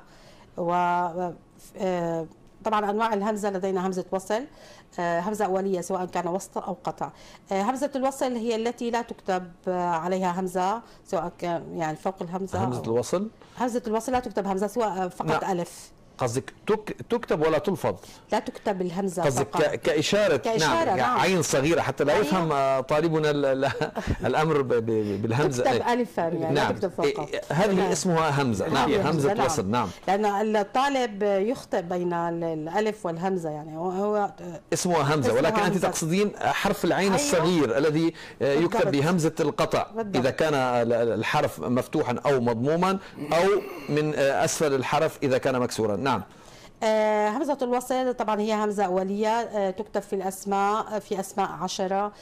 طبعا أنواع الهمزة لدينا همزة وصل، همزة أولية سواء كان وسط أو قطع. همزة الوصل هي التي لا تكتب عليها همزة، سواء كان يعني فوق الهمزة. همزة الوصل، همزة الوصل لا تكتب همزة، سواء فقط ألف. قصدك تكتب ولا تلفظ؟ لا تكتب الهمزة قصدك كإشارة. نعم. نعم. عين صغيرة حتى لا يفهم طالبنا الأمر بالهمزة. تكتب ألفا يعني. نعم. لا تكتب فقط. هذه اسمها همزة. نعم. همزة وصل. نعم. لأن الطالب يخطئ بين الألف والهمزة، يعني هو اسمها همزة، ولكن أنت تقصدين حرف العين الصغير الذي يكتب بهمزة القطع إذا كان الحرف مفتوحا أو مضموما، أو من أسفل الحرف إذا كان مكسورا. نعم. همزة الوصل طبعا هي همزة أولية، تكتب في الأسماء، في أسماء 10،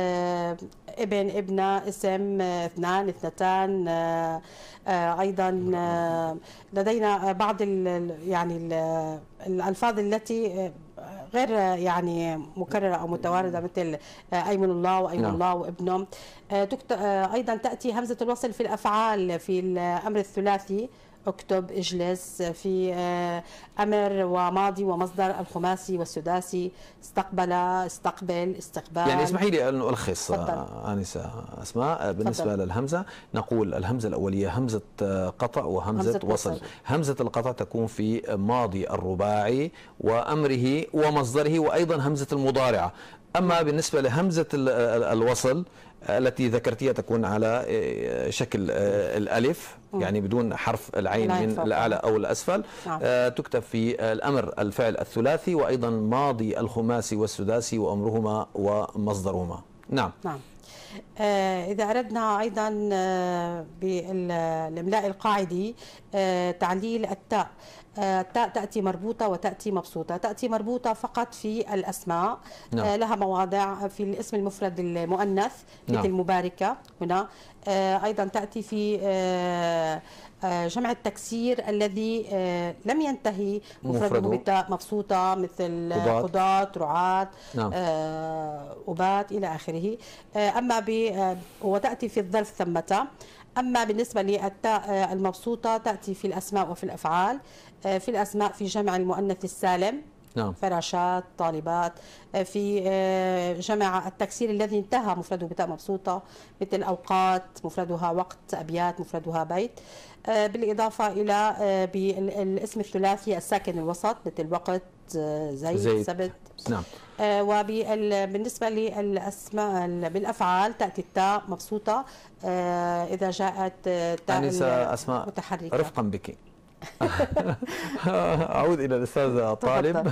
ابن، ابنة، اسم، اثنان، اثنتان. أيضا لدينا بعض يعني الألفاظ التي غير يعني مكررة أو متواردة، مثل أيمن الله وأيمن الله وابنه. أيضا تأتي همزة الوصل في الأفعال، في الأمر الثلاثي، اكتب، اجلس، في امر وماضي ومصدر الخماسي والسداسي، استقبل، استقبل، استقبال. يعني اسمحي لي ان الخص انسه اسماء. بالنسبه للهمزه نقول الهمزه الاوليه همزه قطع وهمزه وصل. همزه القطع تكون في ماضي الرباعي وامره ومصدره، وايضا همزه المضارعه. اما بالنسبه لهمزه الوصل التي ذكرتيها تكون على شكل الألف، يعني بدون حرف العين من الأعلى أو الأسفل. تكتب في الأمر الفعل الثلاثي، وأيضا ماضي الخماسي والسداسي وأمرهما ومصدرهما. نعم. نعم. إذا أردنا أيضا بالإملاء القاعدي تعليل التاء، التاء تأتي مربوطة وتأتي مبسوطة. تأتي مربوطة فقط في الأسماء. لها مواضع في الاسم المفرد المؤنث مثل مباركة هنا. أيضا تأتي في جمع التكسير الذي لم ينتهي مفرده بتاء مبسوطة، مثل قضاة، رعاة، أبات إلى آخره. أما وتأتي في الظرف ثمة. أما بالنسبة للتاء المبسوطة تأتي في الأسماء وفي الأفعال. في الأسماء في جمع المؤنث السالم، فراشات، طالبات. في جمع التكسير الذي انتهى مفرده بتاء مبسوطة، مثل أوقات مفردها وقت، أبيات مفردها بيت. بالإضافة إلى بالاسم الثلاثي الساكن الوسط، مثل وقت، زيد، سبت. نعم. وبالنسبة للأسماء بالأفعال تأتي التاء مبسوطة إذا جاءت تاء أسماء متحركة. رفقا بك. أعود إلى الأستاذ طالب.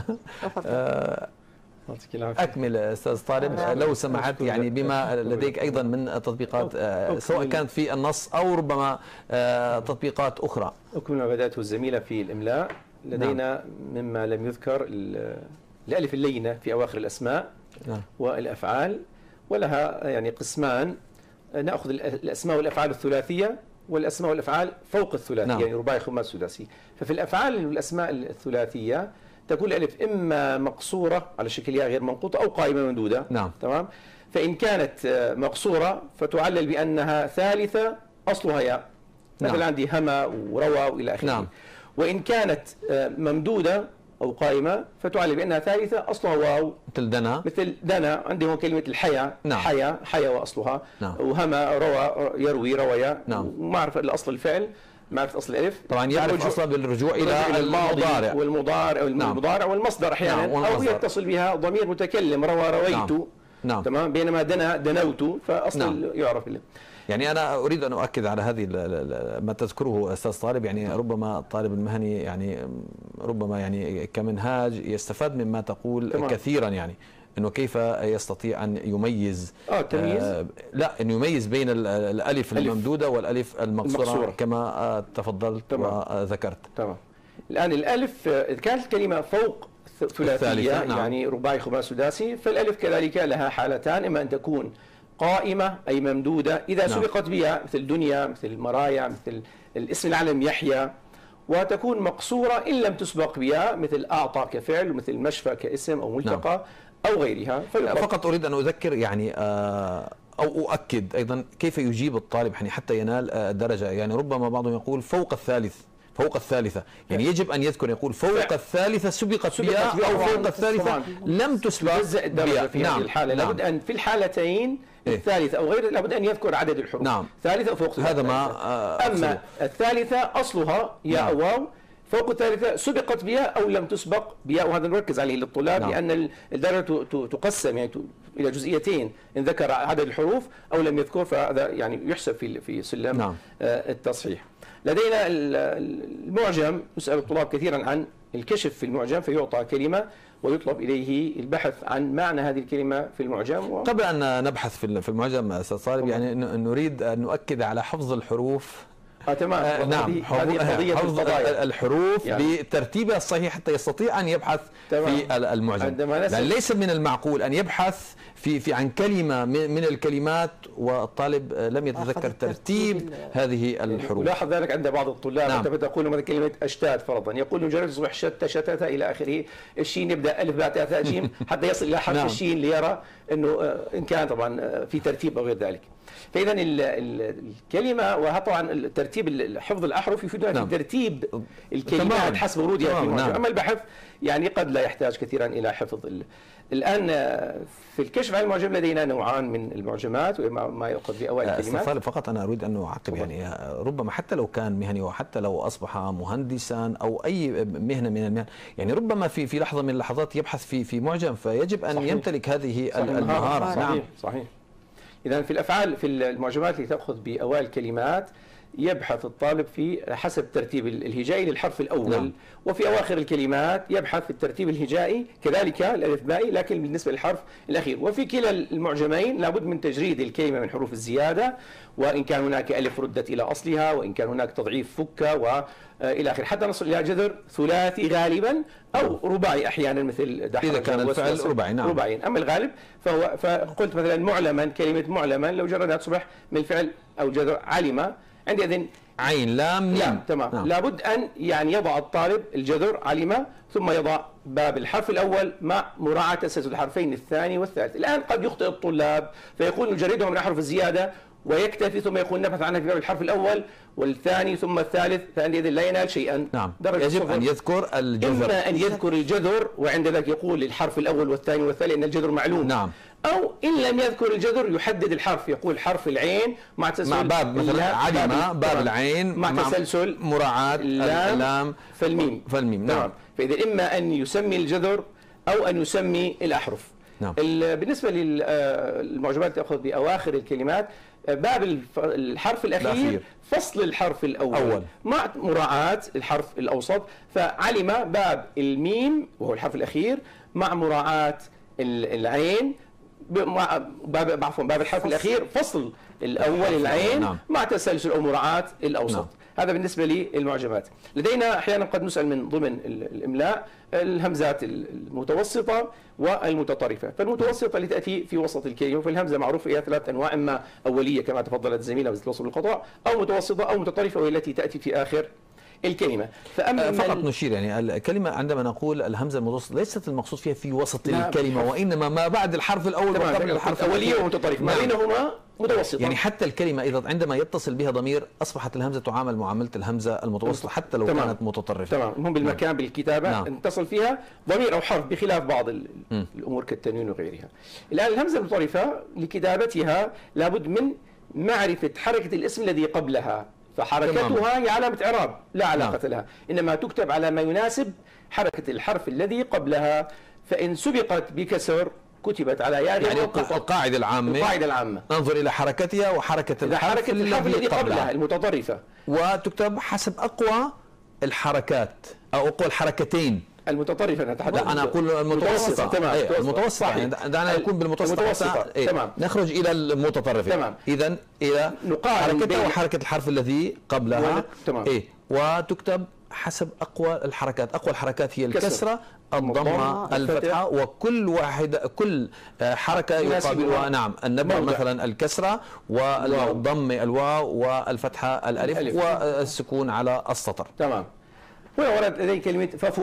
أكمل أستاذ طالب لو سمحت، يعني بما لديك أيضا من تطبيقات سواء كانت في النص أو ربما تطبيقات أخرى. أكمل ما بدأته الزميلة في الإملاء. لدينا مما لم يذكر الألف اللينة في أواخر الأسماء والأفعال، ولها يعني قسمان. نأخذ الأسماء والأفعال الثلاثية والأسماء والأفعال فوق الثلاثية، يعني رباعي، خماسي، سداسي. ففي الأفعال والأسماء الثلاثية تكون الألف إما مقصورة على شكل ياء غير منقوطة أو قائمة ممدودة. تمام. فإن كانت مقصورة فتعلل بأنها ثالثة أصلها ياء، مثلا عندي هما وروى وإلى آخره. وإن كانت ممدودة أو قائمة فتعلل بأنها ثالثة أصلها واو، مثل دنا، مثل دنا. عندهم كلمة الحيا، نعم. حيا وأصلها، نعم. وهما روى يروي رويا، نعم. ومعرفة الأصل الفعل، معرفة أصل الألف. طبعا يعرف أصلا بالرجوع إلى الماضي والمضارع نعم. أحيانا، نعم. أو يتصل بها ضمير متكلم، روى رويت. نعم. نعم. تمام. بينما دنا دنوت، فأصل نعم. يعرف له. يعني أنا أريد أن أؤكد على هذه ما تذكره أستاذ طالب. يعني ربما الطالب المهني يعني ربما يعني كمنهاج يستفاد مما تقول تمام. كثيرا، يعني انه كيف يستطيع ان يميز تمييز لا ان يميز بين الالف الممدوده والالف المقصوره كما تفضلت وذكرت. تمام. الان الالف اذا كانت الكلمه فوق ثلاثيه، نعم. يعني رباعي خماسي سداسي، فالالف كذلك لها حالتان: اما ان تكون قائمه اي ممدوده اذا نعم. سبقت بها، مثل دنيا، مثل مرايا، مثل الاسم العلم يحيى، وتكون مقصوره ان لم تسبق بها، مثل اعطى كفعل، ومثل مشفى كاسم او ملتقى نعم. أو غيرها. فقط أريد أن أذكر يعني أو أؤكد أيضا كيف يجيب الطالب يعني حتى ينال درجة. يعني ربما بعضهم يقول فوق الثالثة، يعني يجب أن يذكر، يقول فوق الثالثة سبقت بها، أو فوق الثالثة لم تسبق بها. في هذه الحالة لابد أن في الحالتين الثالثة أو غير لابد أن يذكر عدد الحروف. نعم. ثالثة وفوق هذا ما أما الثالثة أصلها يا أو واو، فوق الثالثة سبقت بها أو لم تسبق بها، وهذا نركز عليه للطلاب. نعم. لأن الدرجة تقسم يعني إلى جزئيتين: إن ذكر عدد الحروف أو لم يذكر، فهذا يعني يحسب في سلم نعم. التصحيح. لدينا المعجم، يسأل الطلاب كثيرا عن الكشف في المعجم، فيعطى كلمة ويطلب إليه البحث عن معنى هذه الكلمة في المعجم. قبل أن نبحث في المعجم أستاذ طالب، يعني نريد أن نؤكد على حفظ الحروف. تمام. نعم، حفظ الحروف يعني بترتيبها الصحيح حتى يستطيع أن يبحث في المعجم. لأن ليس من المعقول أن يبحث في عن كلمة من الكلمات والطالب لم يتذكر ترتيب هذه الحروف. ولاحظ ذلك عند بعض الطلاب. نعم. أنت تقول مثلا كلمة أشتات فرضا، يقول مجرد يصبح شتى شتت إلى آخره، الشين يبدأ ألف باء تاء ثاء جيم حتى يصل إلى حرف نعم. الشين ليرى أنه إن كان طبعا في ترتيب أو غير ذلك. فإذا الكلمة، وطبعا ترتيب حفظ الأحرف يفيدنا نعم. في ترتيب الكلمات حسب ورودها في المعجم. أما البحث يعني قد لا يحتاج كثيرا إلى حفظ. الآن في الكشف عن المعجم لدينا نوعان من المعجمات، وما يؤخذ بأوائل الكلمات. فقط أنا أريد أن أعقب، يعني ربما حتى لو كان مهني وحتى لو أصبح مهندسا أو أي مهنة من المهن، يعني ربما في لحظة من اللحظات يبحث في معجم، فيجب أن صحيح. يمتلك هذه المهارة. صحيح. نعم. صحيح. إذا في الأفعال في المعجمات اللي تأخذ بأوائل الكلمات يبحث الطالب في حسب الترتيب الهجائي للحرف الأول. نعم. وفي أواخر الكلمات يبحث في الترتيب الهجائي كذلك الألف بائي، لكن بالنسبة للحرف الأخير. وفي كلا المعجمين لابد من تجريد الكلمة من حروف الزيادة، وإن كان هناك ألف ردت إلى أصلها، وإن كان هناك تضعيف فك وإلى آخره، حتى نصل إلى جذر ثلاثي غالبا أو رباعي أحيانا، مثل دحرج إذا كان الفعل رباعي. نعم. رباعي. أما الغالب فقلت مثلا معلما، كلمة معلما لو جردها تصبح من الفعل أو جذر علم، عندئذ عين لام ميم. تمام. نعم. لابد أن يعني يضع الطالب الجذر علم، ثم يضع باب الحرف الأول مع مراعاة تسلسل الحرفين الثاني والثالث. الآن قد يخطئ الطلاب فيقول نجردهم من أحرف الزيادة ويكتفي، ثم يقول نبحث عنها في باب الحرف الأول والثاني ثم الثالث، فعندئذ لا ينال شيئا. نعم. يجب أن يذكر الجذر. إما أن يذكر الجذر وعند ذلك يقول الحرف الأول والثاني والثالث إن الجذر معلوم. نعم. أو إن لم يذكر الجذر يحدد الحرف، يقول حرف العين مع تسلسل مع باب مثلا علم، باب العين مع تسلسل مراعاة اللام فالميم. نعم. فإذا إما أن يسمي الجذر أو أن يسمي الأحرف. نعم. بالنسبة للمعجمات تأخذ بأواخر الكلمات باب الحرف الأخير فصل الحرف الأول مع مراعاة الحرف الأوسط، فعلم باب الميم وهو الحرف الأخير مع مراعاة العين، باب الحرف الأخير فصل الأول العين. نعم. مع تسلسل أو مراعاة الأوسط. نعم. هذا بالنسبة للمعجمات. لدينا أحيانا قد نسأل من ضمن الإملاء الهمزات المتوسطة والمتطرفة. فالمتوسطة اللي تأتي في وسط الكلمة، فالهمزة معروف هي 3 أنواع: إما أولية كما تفضلت الزميلة همزة الوصل والقطع، أو متوسطة أو متطرفة وهي التي تأتي في آخر الكلمة. فقط نشير يعني الكلمة عندما نقول الهمزة المتوسطة ليست المقصود فيها في وسط الكلمة، وإنما ما بعد الحرف الأول وقبل الحرف الأولية ومتطرفة. ما بينهما متوسطة. يعني حتى الكلمة إذا عندما يتصل بها ضمير أصبحت الهمزة تعامل معاملة الهمزة المتوسطة حتى لو كانت متطرفة. تمام. المهم بالمكان بالكتابة نعم. اتصل فيها ضمير أو حرف، بخلاف بعض الأمور كالتنوين وغيرها. الآن الهمزة المتطرفة لكتابتها لابد من معرفة حركة الاسم الذي قبلها، فحركتها هي علامة إعراب لا علاقة لها، إنما تكتب على ما يناسب حركة الحرف الذي قبلها. فإن سبقت بكسر كتبت على ياء يعني القاعدة العامة ننظر إلى حركتها وحركة الحرف الذي قبلها المتطرفة، وتكتب حسب أقوى الحركات أو أقوى الحركتين المتطرفة. لا أنا أقول المتوسطة. تمام. المتوسطة يعني دعنا نكون بالمتوسطة. تمام. نخرج إلى المتطرفة. تمام. إذا إلى حركتها وحركة الحرف الذي قبلها. تمام. وتكتب حسب أقوى الحركات. أقوى الحركات هي الكسرة، الضمة، الفتحة، وكل كل حركة يقابلها نعم النبر، مثلا الكسرة والضم الواو والفتحة الألف والسكون على السطر. تمام. هنا ورد لدي كلمة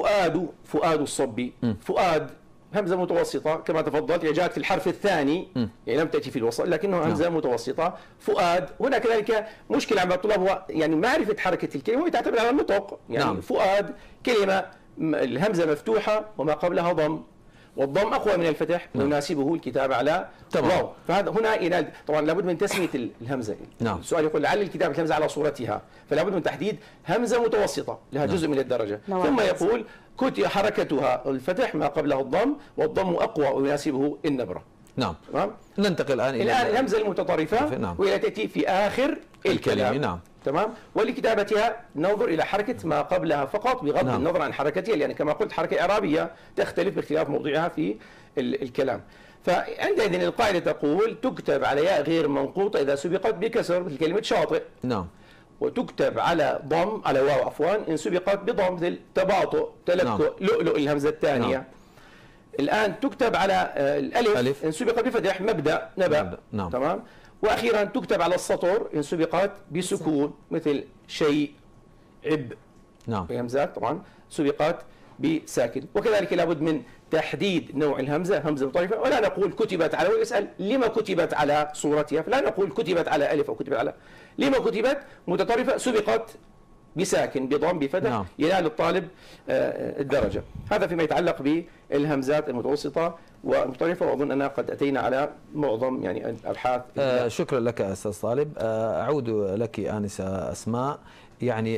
فؤاد الصبي. فؤاد همزة متوسطة كما تفضلت، هي جاءت في الحرف الثاني يعني لم تأتي في الوسط، لكنه همزة متوسطة. فؤاد. هنا كذلك مشكلة عند الطلاب هو يعني معرفة حركة الكلمة، وهي تعتمد على النطق. يعني فؤاد كلمة الهمزة مفتوحة وما قبلها ضم، والضم أقوى من الفتح ويناسبه الكتابة على واو. فهذا هنا طبعا لابد من تسمية الهمزة. السؤال يقول لعل الكتابة الهمزة على صورتها، فلا بد من تحديد همزة متوسطة لها جزء من الدرجة. ثم يقول كتب حركتها الفتح ما قبله الضم، والضم أقوى ويناسبه النبرة. نعم. ننتقل الآن إلى الهمزة المتطرفة وهي تأتي في آخر الكلمة. نعم. تمام. ولكتابتها ننظر إلى حركة ما قبلها فقط بغض النظر عن حركتها، لأن كما قلت حركة إعرابية تختلف باختلاف موضعها في الكلام. فعندئذ القاعدة تقول تكتب على ياء غير منقوطة إذا سبقت بكسر، مثل كلمة شاطئ. نعم. وتكتب على ضم على واو عفوا إن سبقت بضم، مثل تباطؤ، تلكؤ، لؤلؤ الهمزة الثانية. الآن تكتب على الألف إن سبقت بفتح، مبدأ، نبأ. تمام. وأخيرا تكتب على السطر إن سبقت بسكون، مثل شيء، عب. الهمزات طبعا سبقت بساكن. وكذلك لابد من تحديد نوع الهمزة، همزة متطرفة، ولا نقول كتبت على، ويسأل لما كتبت على صورتها، فلا نقول كتبت على ألف أو كتبت على، لما كتبت متطرفة سبقت بساكن بضم بفتح ينال الطالب الدرجة. هذا فيما يتعلق بالهمزات المتوسطة والمتطرفة، وأظن أننا قد أتينا على معظم يعني الأبحاث. شكرا لك أستاذ طالب. أعود لك آنسة أسماء. يعني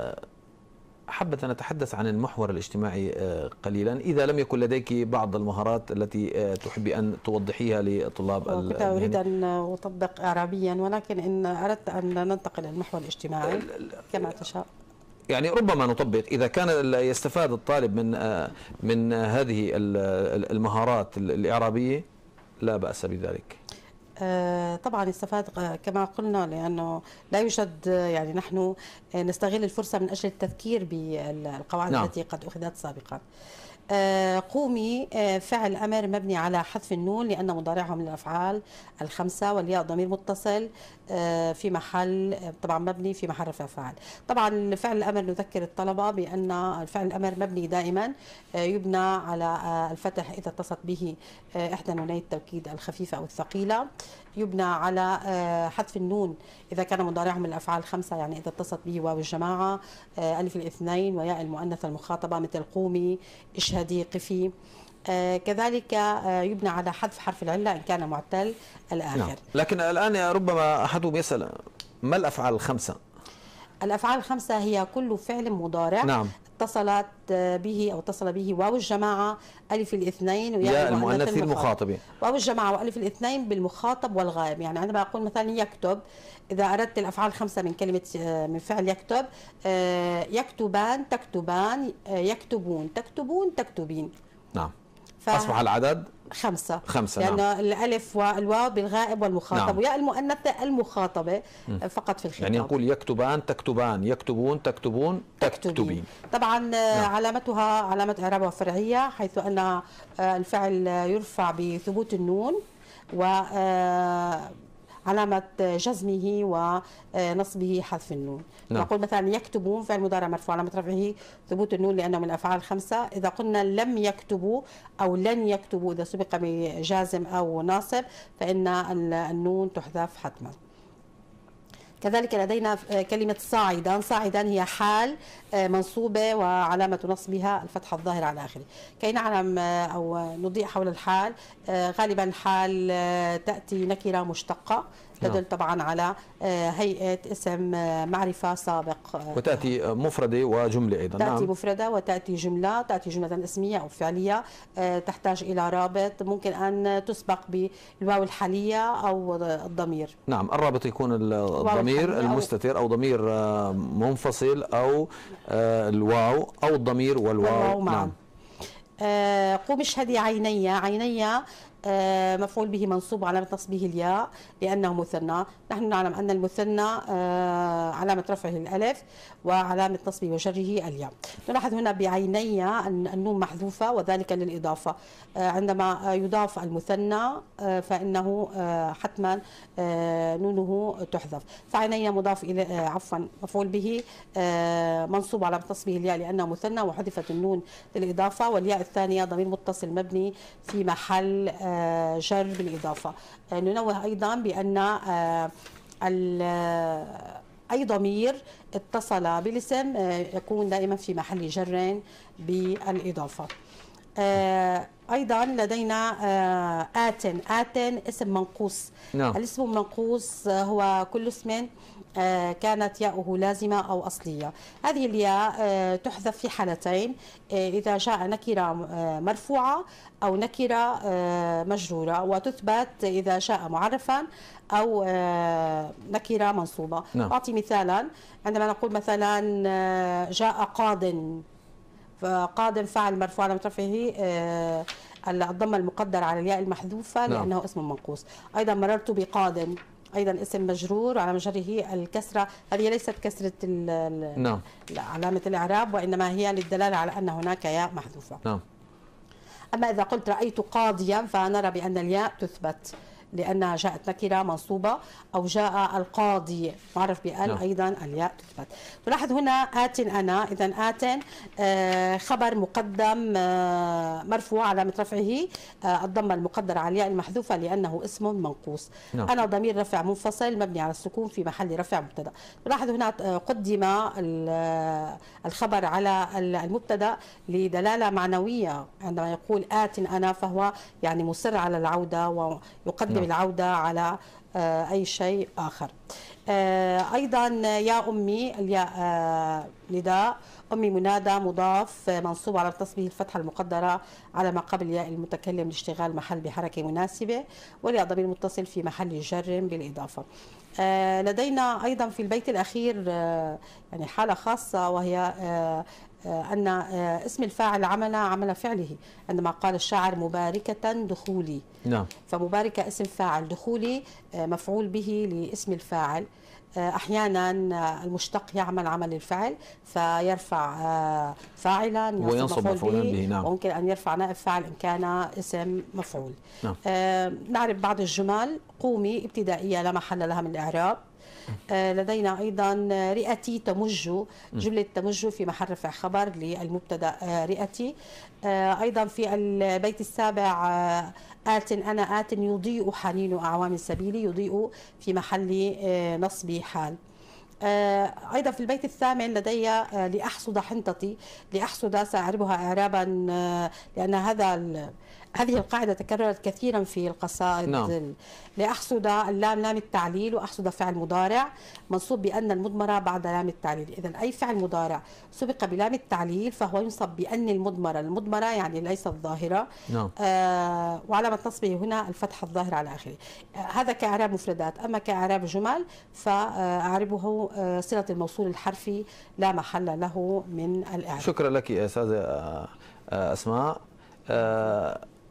حبذا نتحدث عن المحور الاجتماعي قليلا، إذا لم يكن لديك بعض المهارات التي تحبي أن توضحيها لطلاب كنت أريد أن أطبق إعرابيا، ولكن إن أردت أن ننتقل للمحور الاجتماعي كما تشاء. يعني ربما نطبق إذا كان يستفاد الطالب من هذه المهارات الإعرابية لا بأس بذلك. طبعا يستفاد كما قلنا، لأنه لا يوجد يعني نحن نستغل الفرصة من أجل التذكير بالقواعد التي قد أخذت سابقا. قومي فعل أمر مبني على حذف النون لأن مضارعها من الأفعال الخمسة، والياء ضمير متصل في محل طبعا مبني في محل رفع فاعل. طبعا فعل الأمر نذكر الطلبة بأن الفعل الأمر مبني دائما يبنى على الفتح إذا اتصلت به إحدى نوني التوكيد الخفيفة أو الثقيلة، يبنى على حذف النون إذا كان مضارعه من الأفعال الخمسة، يعني إذا اتصلت به واو الجماعة، ألف الاثنين، وياء المؤنث المخاطبة مثل قومي، اشهدي، قفي. كذلك يبنى على حذف حرف العلة إن كان معتل الآخر. لكن الآن ربما أحدهم يسأل ما الأفعال الخمسة؟ الأفعال الخمسة هي كل فعل مضارع اتصلت به أو اتصل به واو الجماعة، ألف الاثنين، وياء المؤنث المخاطبة. واو الجماعة وألف الاثنين بالمخاطب والغائب. يعني عندما أقول مثلا يكتب، إذا أردت الأفعال الخمسة من كلمة من فعل يكتب، يكتبان، تكتبان، يكتبون، تكتبون، تكتبين. نعم. أصبح العدد خمسة. لأن الألف والواو بالغائب والمخاطب، وياء المؤنثة المخاطبة فقط في الخطاب. يعني نقول يكتبان، تكتبان، يكتبون، تكتبون، تكتبين. طبعا علامتها علامة إعرابها فرعية، حيث أن الفعل يرفع بثبوت النون، و علامة جزمه ونصبه حذف النون. نعم. نقول مثلا يكتبون فعل مضارع مرفوع علامة رفعه ثبوت النون لأنه من الأفعال الخمسة. إذا قلنا لم يكتبوا أو لن يكتبوا إذا سبق بجازم أو ناصب فإن النون تحذف حتما. كذلك لدينا كلمة صاعدا. صاعدا هي حال منصوبة وعلامة نصبها الفتحة الظاهرة على آخره. كي نعلم أو نضيء حول الحال، غالبا الحال تأتي نكرة مشتقة تدل طبعا على هيئة اسم معرفة سابق، وتأتي مفردة وجملة أيضا. تأتي نعم. مفردة وتأتي جملة، تأتي جملة اسمية أو فعلية تحتاج إلى رابط، ممكن أن تسبق بالواو الحالية أو الضمير. نعم، الرابط يكون الضمير المستتر أو ضمير منفصل أو الواو أو الضمير والواو. نعم. قوم اشهدي عيني. عيني مفعول به منصوب وعلامة نصبه الياء لأنه مثنى. نحن نعلم أن المثنى علامة رفعه الألف وعلامة نصبه وجره الياء. نلاحظ هنا بعيني أن النون محذوفة وذلك للإضافة. عندما يضاف المثنى فإنه حتما نونه تحذف. فعيني مضاف إلى مفعول به منصوب علامة نصبه الياء لأنه مثنى وحذفت النون للإضافة، والياء الثانية ضمير متصل مبني في محل جر بالإضافة. ننوه أيضا بأن أي ضمير اتصل بالاسم يكون دائما في محل جر بالإضافة. أيضا لدينا آت اسم منقوص. نعم. الاسم المنقوص هو كل اسم كانت ياؤه لازمة أو أصلية. هذه الياء تحذف في حالتين: إذا جاء نكرة مرفوعة أو نكرة مجرورة، وتثبت إذا جاء معرفا أو نكرة منصوبة. نعم. أعطي مثالا: عندما نقول مثلا جاء قاض، فقاض فعل مرفوع على رفعه الضمة المقدرة على الياء المحذوفة لأنه نعم. اسم منقوص. أيضا مررت بقاض أيضا اسم مجرور على مجره الكسرة، هذه ليست كسرة نعم. علامة الإعراب وإنما هي للدلالة على أن هناك ياء محذوفة. نعم. أما إذا قلت رأيت قاضيا فنرى بأن الياء تثبت لأنها جاءت نكرة منصوبة، أو جاء القاضي معرف بأن أيضا الياء تثبت. تلاحظ هنا آت أنا، إذا آت خبر مقدم مرفوع علامة رفعه الضمة المقدرة على الياء المحذوفة لأنه اسم منقوص. أنا ضمير رفع منفصل مبني على السكون في محل رفع مبتدأ. تلاحظ هنا قدم الخبر على المبتدأ لدلالة معنوية. عندما يقول آت أنا فهو يعني مصر على العودة ويقدم العودة على أي شيء آخر. أيضا يا أمي، الياء نداء، أمي منادى مضاف منصوب على تصبيه الفتحة المقدرة على ما قبل ياء المتكلم لاشتغال محل بحركة مناسبة، والياء ضمير متصل في محل جر بالإضافة. لدينا أيضا في البيت الأخير يعني حالة خاصة، وهي أن اسم الفاعل عمل فعله. عندما قال الشاعر مباركة دخولي، نعم. فمباركة اسم فاعل، دخولي مفعول به لاسم الفاعل. أحيانا المشتق يعمل عمل الفعل فيرفع فاعلا وينصب مفعولا به. نعم. وممكن أن يرفع نائب فاعل إن كان اسم مفعول. نعم. نعرف بعض الجمل. قومي ابتدائية لا محل لها من الإعراب. لدينا أيضا رئتي تمج، جملة تمج في محل رفع خبر للمبتدأ رئتي. أيضا في البيت السابع آت أنا آت يضيء حنين أعوام سبيلي، يضيء في محل نصب حال. أيضا في البيت الثامن لدي لأحصد حنطتي. لأحصد سأعربها إعرابا لأن هذه القاعدة تكررت كثيرا في القصائد. نعم. لأحصد اللام لام التعليل، وأحصد فعل مضارع منصوب بأن المضمرة بعد لام التعليل. إذن أي فعل مضارع سبق بلام التعليل فهو ينصب بأن المضمرة يعني ليست ظاهرة. نعم. وعلامة نصبه هنا الفتحة الظاهرة على آخره. هذا كإعراب مفردات. أما كإعراب جمل فأعربه صلة الموصول الحرفي لا محل له من الإعراب. شكرا لك يا أستاذة أسماء.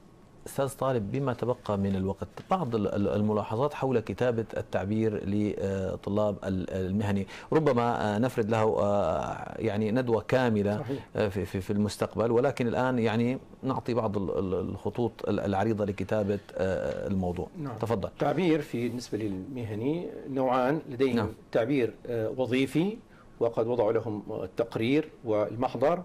أستاذ طالب، بما تبقى من الوقت، بعض الملاحظات حول كتابة التعبير لطلاب المهني، ربما نفرد له يعني ندوة كاملة في المستقبل، ولكن الآن يعني نعطي بعض الخطوط العريضة لكتابة الموضوع. نعم. تفضل. التعبير بالنسبة للمهني نوعان لديهم. نعم. تعبير وظيفي، وقد وضعوا لهم التقرير والمحضر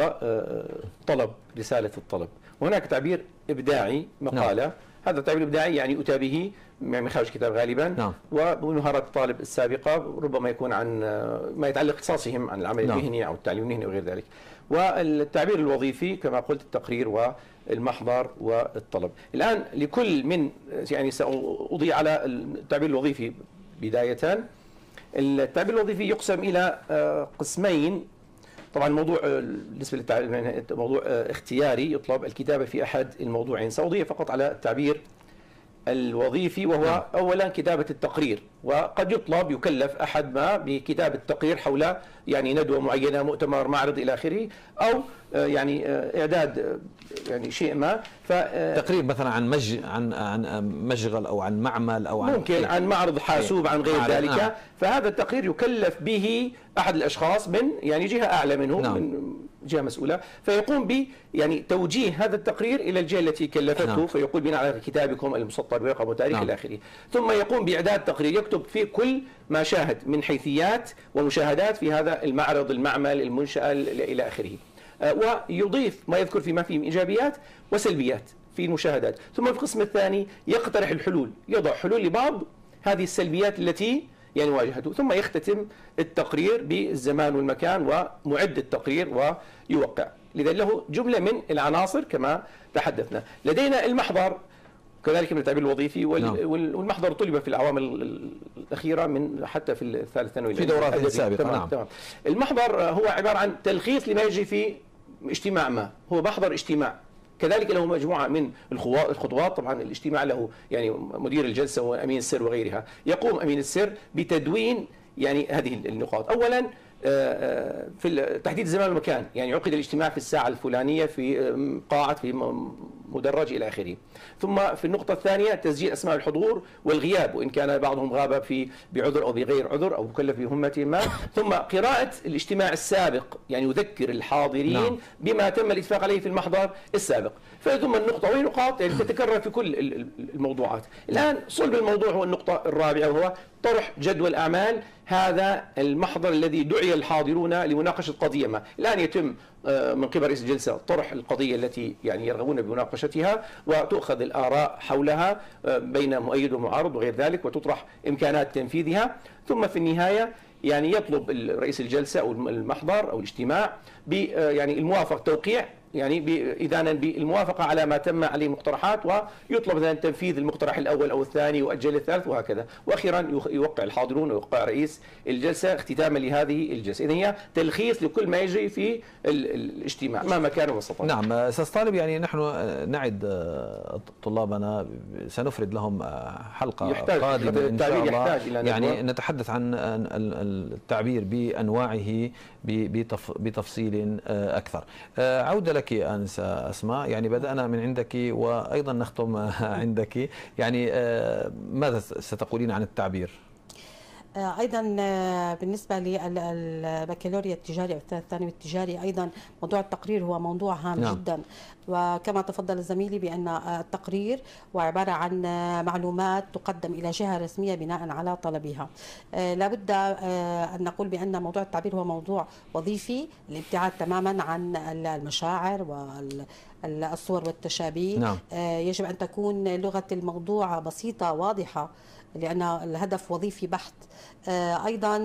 وطلب رسالة الطلب. وهناك تعبير إبداعي، مقالة. نعم. هذا التعبير الإبداعي يعني أتى به من خارج الكتاب غالبا. نعم. ومهارات الطالب السابقة، ربما يكون عن ما يتعلق اختصاصهم عن العمل نعم. المهني أو التعليم المهني وغير ذلك. والتعبير الوظيفي كما قلت التقرير والمحضر والطلب. الآن لكل من يعني سأضيء على التعبير الوظيفي بداية. التعبير الوظيفي يقسم إلى قسمين. طبعا موضوع بالنسبة للتعبير موضوع اختياري، يطلب الكتابة في أحد الموضوعين. سأضيء فقط على التعبير الوظيفي، وهو أولا كتابة التقرير. وقد يكلف أحد ما بكتابة تقرير حول يعني ندوة معينة، مؤتمر، معرض إلى آخره، أو يعني إعداد يعني شيء ما. تقرير مثلا عن مشغل أو عن معمل أو ممكن عن معرض حاسوب، عن غير ذلك. فهذا التقرير يكلف به أحد الأشخاص من يعني جهة أعلى منه، من جهة مسؤولة، فيقوم ب يعني توجيه هذا التقرير إلى الجهة التي كلفته. فيقول بناء على كتابكم المسطر برقم وتاريخ إلى آخره. ثم يقوم بإعداد تقرير يكتب فيه كل ما شاهد من حيثيات ومشاهدات في هذا المعرض، المعمل، المنشأة إلى آخره. ويضيف ما يذكر فيما فيه من إيجابيات وسلبيات في المشاهدات. ثم في القسم الثاني يقترح الحلول، يضع حلول لبعض هذه السلبيات التي يعني واجهته. ثم يختتم التقرير بالزمان والمكان ومعد التقرير ويوقع. لذا له جملة من العناصر كما تحدثنا. لدينا المحضر كذلك من التعبير الوظيفي، والمحضر طلب في الأعوام الأخيرة من حتى في الثالث ثانوي في دورات سابقة. تمام. المحضر هو عبارة عن تلخيص لما يجري في اجتماع ما، هو محضر اجتماع. كذلك له مجموعة من الخطوات. طبعا الاجتماع له يعني مدير الجلسة وأمين السر وغيرها. يقوم أمين السر بتدوين يعني هذه النقاط. أولا في تحديد الزمان والمكان، يعني عقد الاجتماع في الساعة الفلانية في قاعة، في مدرج إلى آخره. ثم في النقطة الثانية تسجيل أسماء الحضور والغياب، وإن كان بعضهم غاب بعذر أو بغير عذر أو مكلف بمهمة ما. ثم قراءة الاجتماع السابق، يعني يذكر الحاضرين بما تم الاتفاق عليه في المحضر السابق. ثم النقطة وهي نقاط يعني تتكرر في كل الموضوعات. الآن صلب الموضوع هو النقطة الرابعة، وهو طرح جدول أعمال هذا المحضر الذي دعي الحاضرون لمناقشة قضية ما. الآن يتم من قبل رئيس الجلسة طرح القضية التي يعني يرغبون بمناقشتها، وتؤخذ الآراء حولها بين مؤيد ومعارض وغير ذلك، وتطرح إمكانات تنفيذها. ثم في النهاية يعني يطلب رئيس الجلسة أو المحضر أو الاجتماع يعني الموافق توقيع، يعني إذانا بالموافقة على ما تم عليه مقترحات، ويطلب مثلا تنفيذ المقترح الأول أو الثاني وأجل الثالث وهكذا. وأخيرا يوقع الحاضرون ويوقع رئيس الجلسة اختتاما لهذه الجلسة. إذن هي تلخيص لكل ما يجري في الاجتماع مهما كان وسطا. نعم أستاذ طالب، يعني نحن نعد طلابنا سنفرد لهم حلقة قادمة إن شاء الله، يعني نتحدث عن التعبير بأنواعه بتفصيل أكثر. عودة لك أنسة أسماء، يعني بدأنا من عندك وأيضا نختم عندك، يعني ماذا ستقولين عن التعبير؟ ايضا بالنسبه للبكالوريا التجاري او الثانوي التجاري، ايضا موضوع التقرير هو موضوع هام جدا. وكما تفضل زميلي بان التقرير هو عباره عن معلومات تقدم الى جهه رسميه بناء على طلبها. لابد ان نقول بان موضوع التعبير هو موضوع وظيفي، الابتعاد تماما عن المشاعر والصور والتشابيه. نعم. يجب ان تكون لغه الموضوع بسيطه واضحه، لأن الهدف وظيفي بحت. أيضا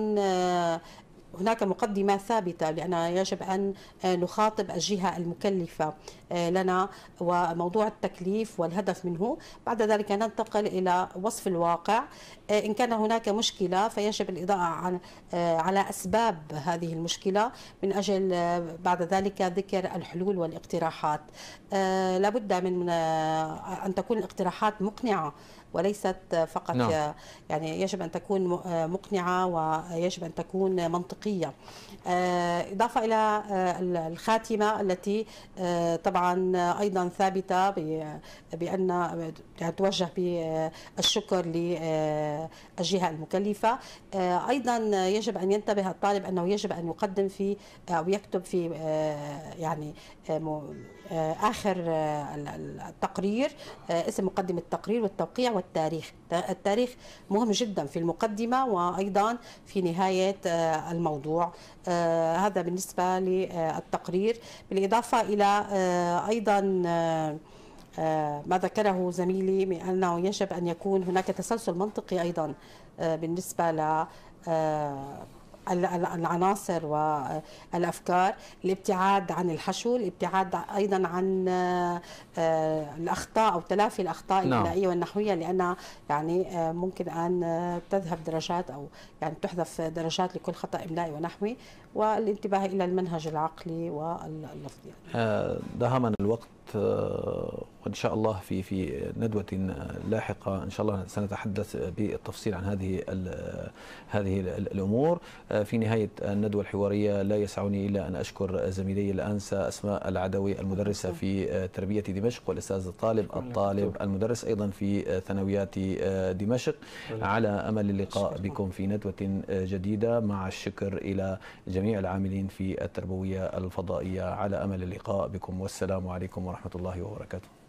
هناك مقدمة ثابتة، لأن يجب أن نخاطب الجهة المكلفة لنا وموضوع التكليف والهدف منه. بعد ذلك ننتقل إلى وصف الواقع. إن كان هناك مشكلة فيجب الإضاءة على أسباب هذه المشكلة، من أجل بعد ذلك ذكر الحلول والاقتراحات. لابد من أن تكون الاقتراحات مقنعة وليست فقط. يعني يجب أن تكون مقنعة ويجب أن تكون منطقية الحقيقية. إضافة إلى الخاتمة التي طبعا أيضا ثابتة بأن توجه بالشكر للجهة المكلفة. أيضا يجب أن ينتبه الطالب أنه يجب أن يقدم في أو يكتب في يعني آخر التقرير اسم مقدم التقرير والتوقيع والتاريخ. التاريخ مهم جدا في المقدمة وأيضا في نهاية الموضوع. هذا بالنسبة للتقرير، بالإضافة إلى أيضا ما ذكره زميلي من أنه يجب أن يكون هناك تسلسل منطقي أيضا بالنسبة ل العناصر والأفكار، الابتعاد عن الحشو، الابتعاد أيضا عن الأخطاء أو تلافي الأخطاء الإملائية والنحوية، لأنها يعني ممكن أن تذهب درجات أو يعني تحذف درجات لكل خطأ إملائي ونحوي، والانتباه إلى المنهج العقلي واللفظي. دهمنا الوقت، وإن شاء الله في ندوة لاحقة إن شاء الله سنتحدث بالتفصيل عن هذه الأمور. في نهاية الندوة الحوارية لا يسعني إلا أن أشكر زميلي الأنسة أسماء العدوي المدرسة في تربية دمشق، والأستاذ الطالب المدرس أيضا في ثانويات دمشق، على أمل اللقاء بكم في ندوة جديدة، مع الشكر إلى جميع العاملين في التربوية الفضائية، على أمل اللقاء بكم، والسلام عليكم ورحمة الله وبركاته.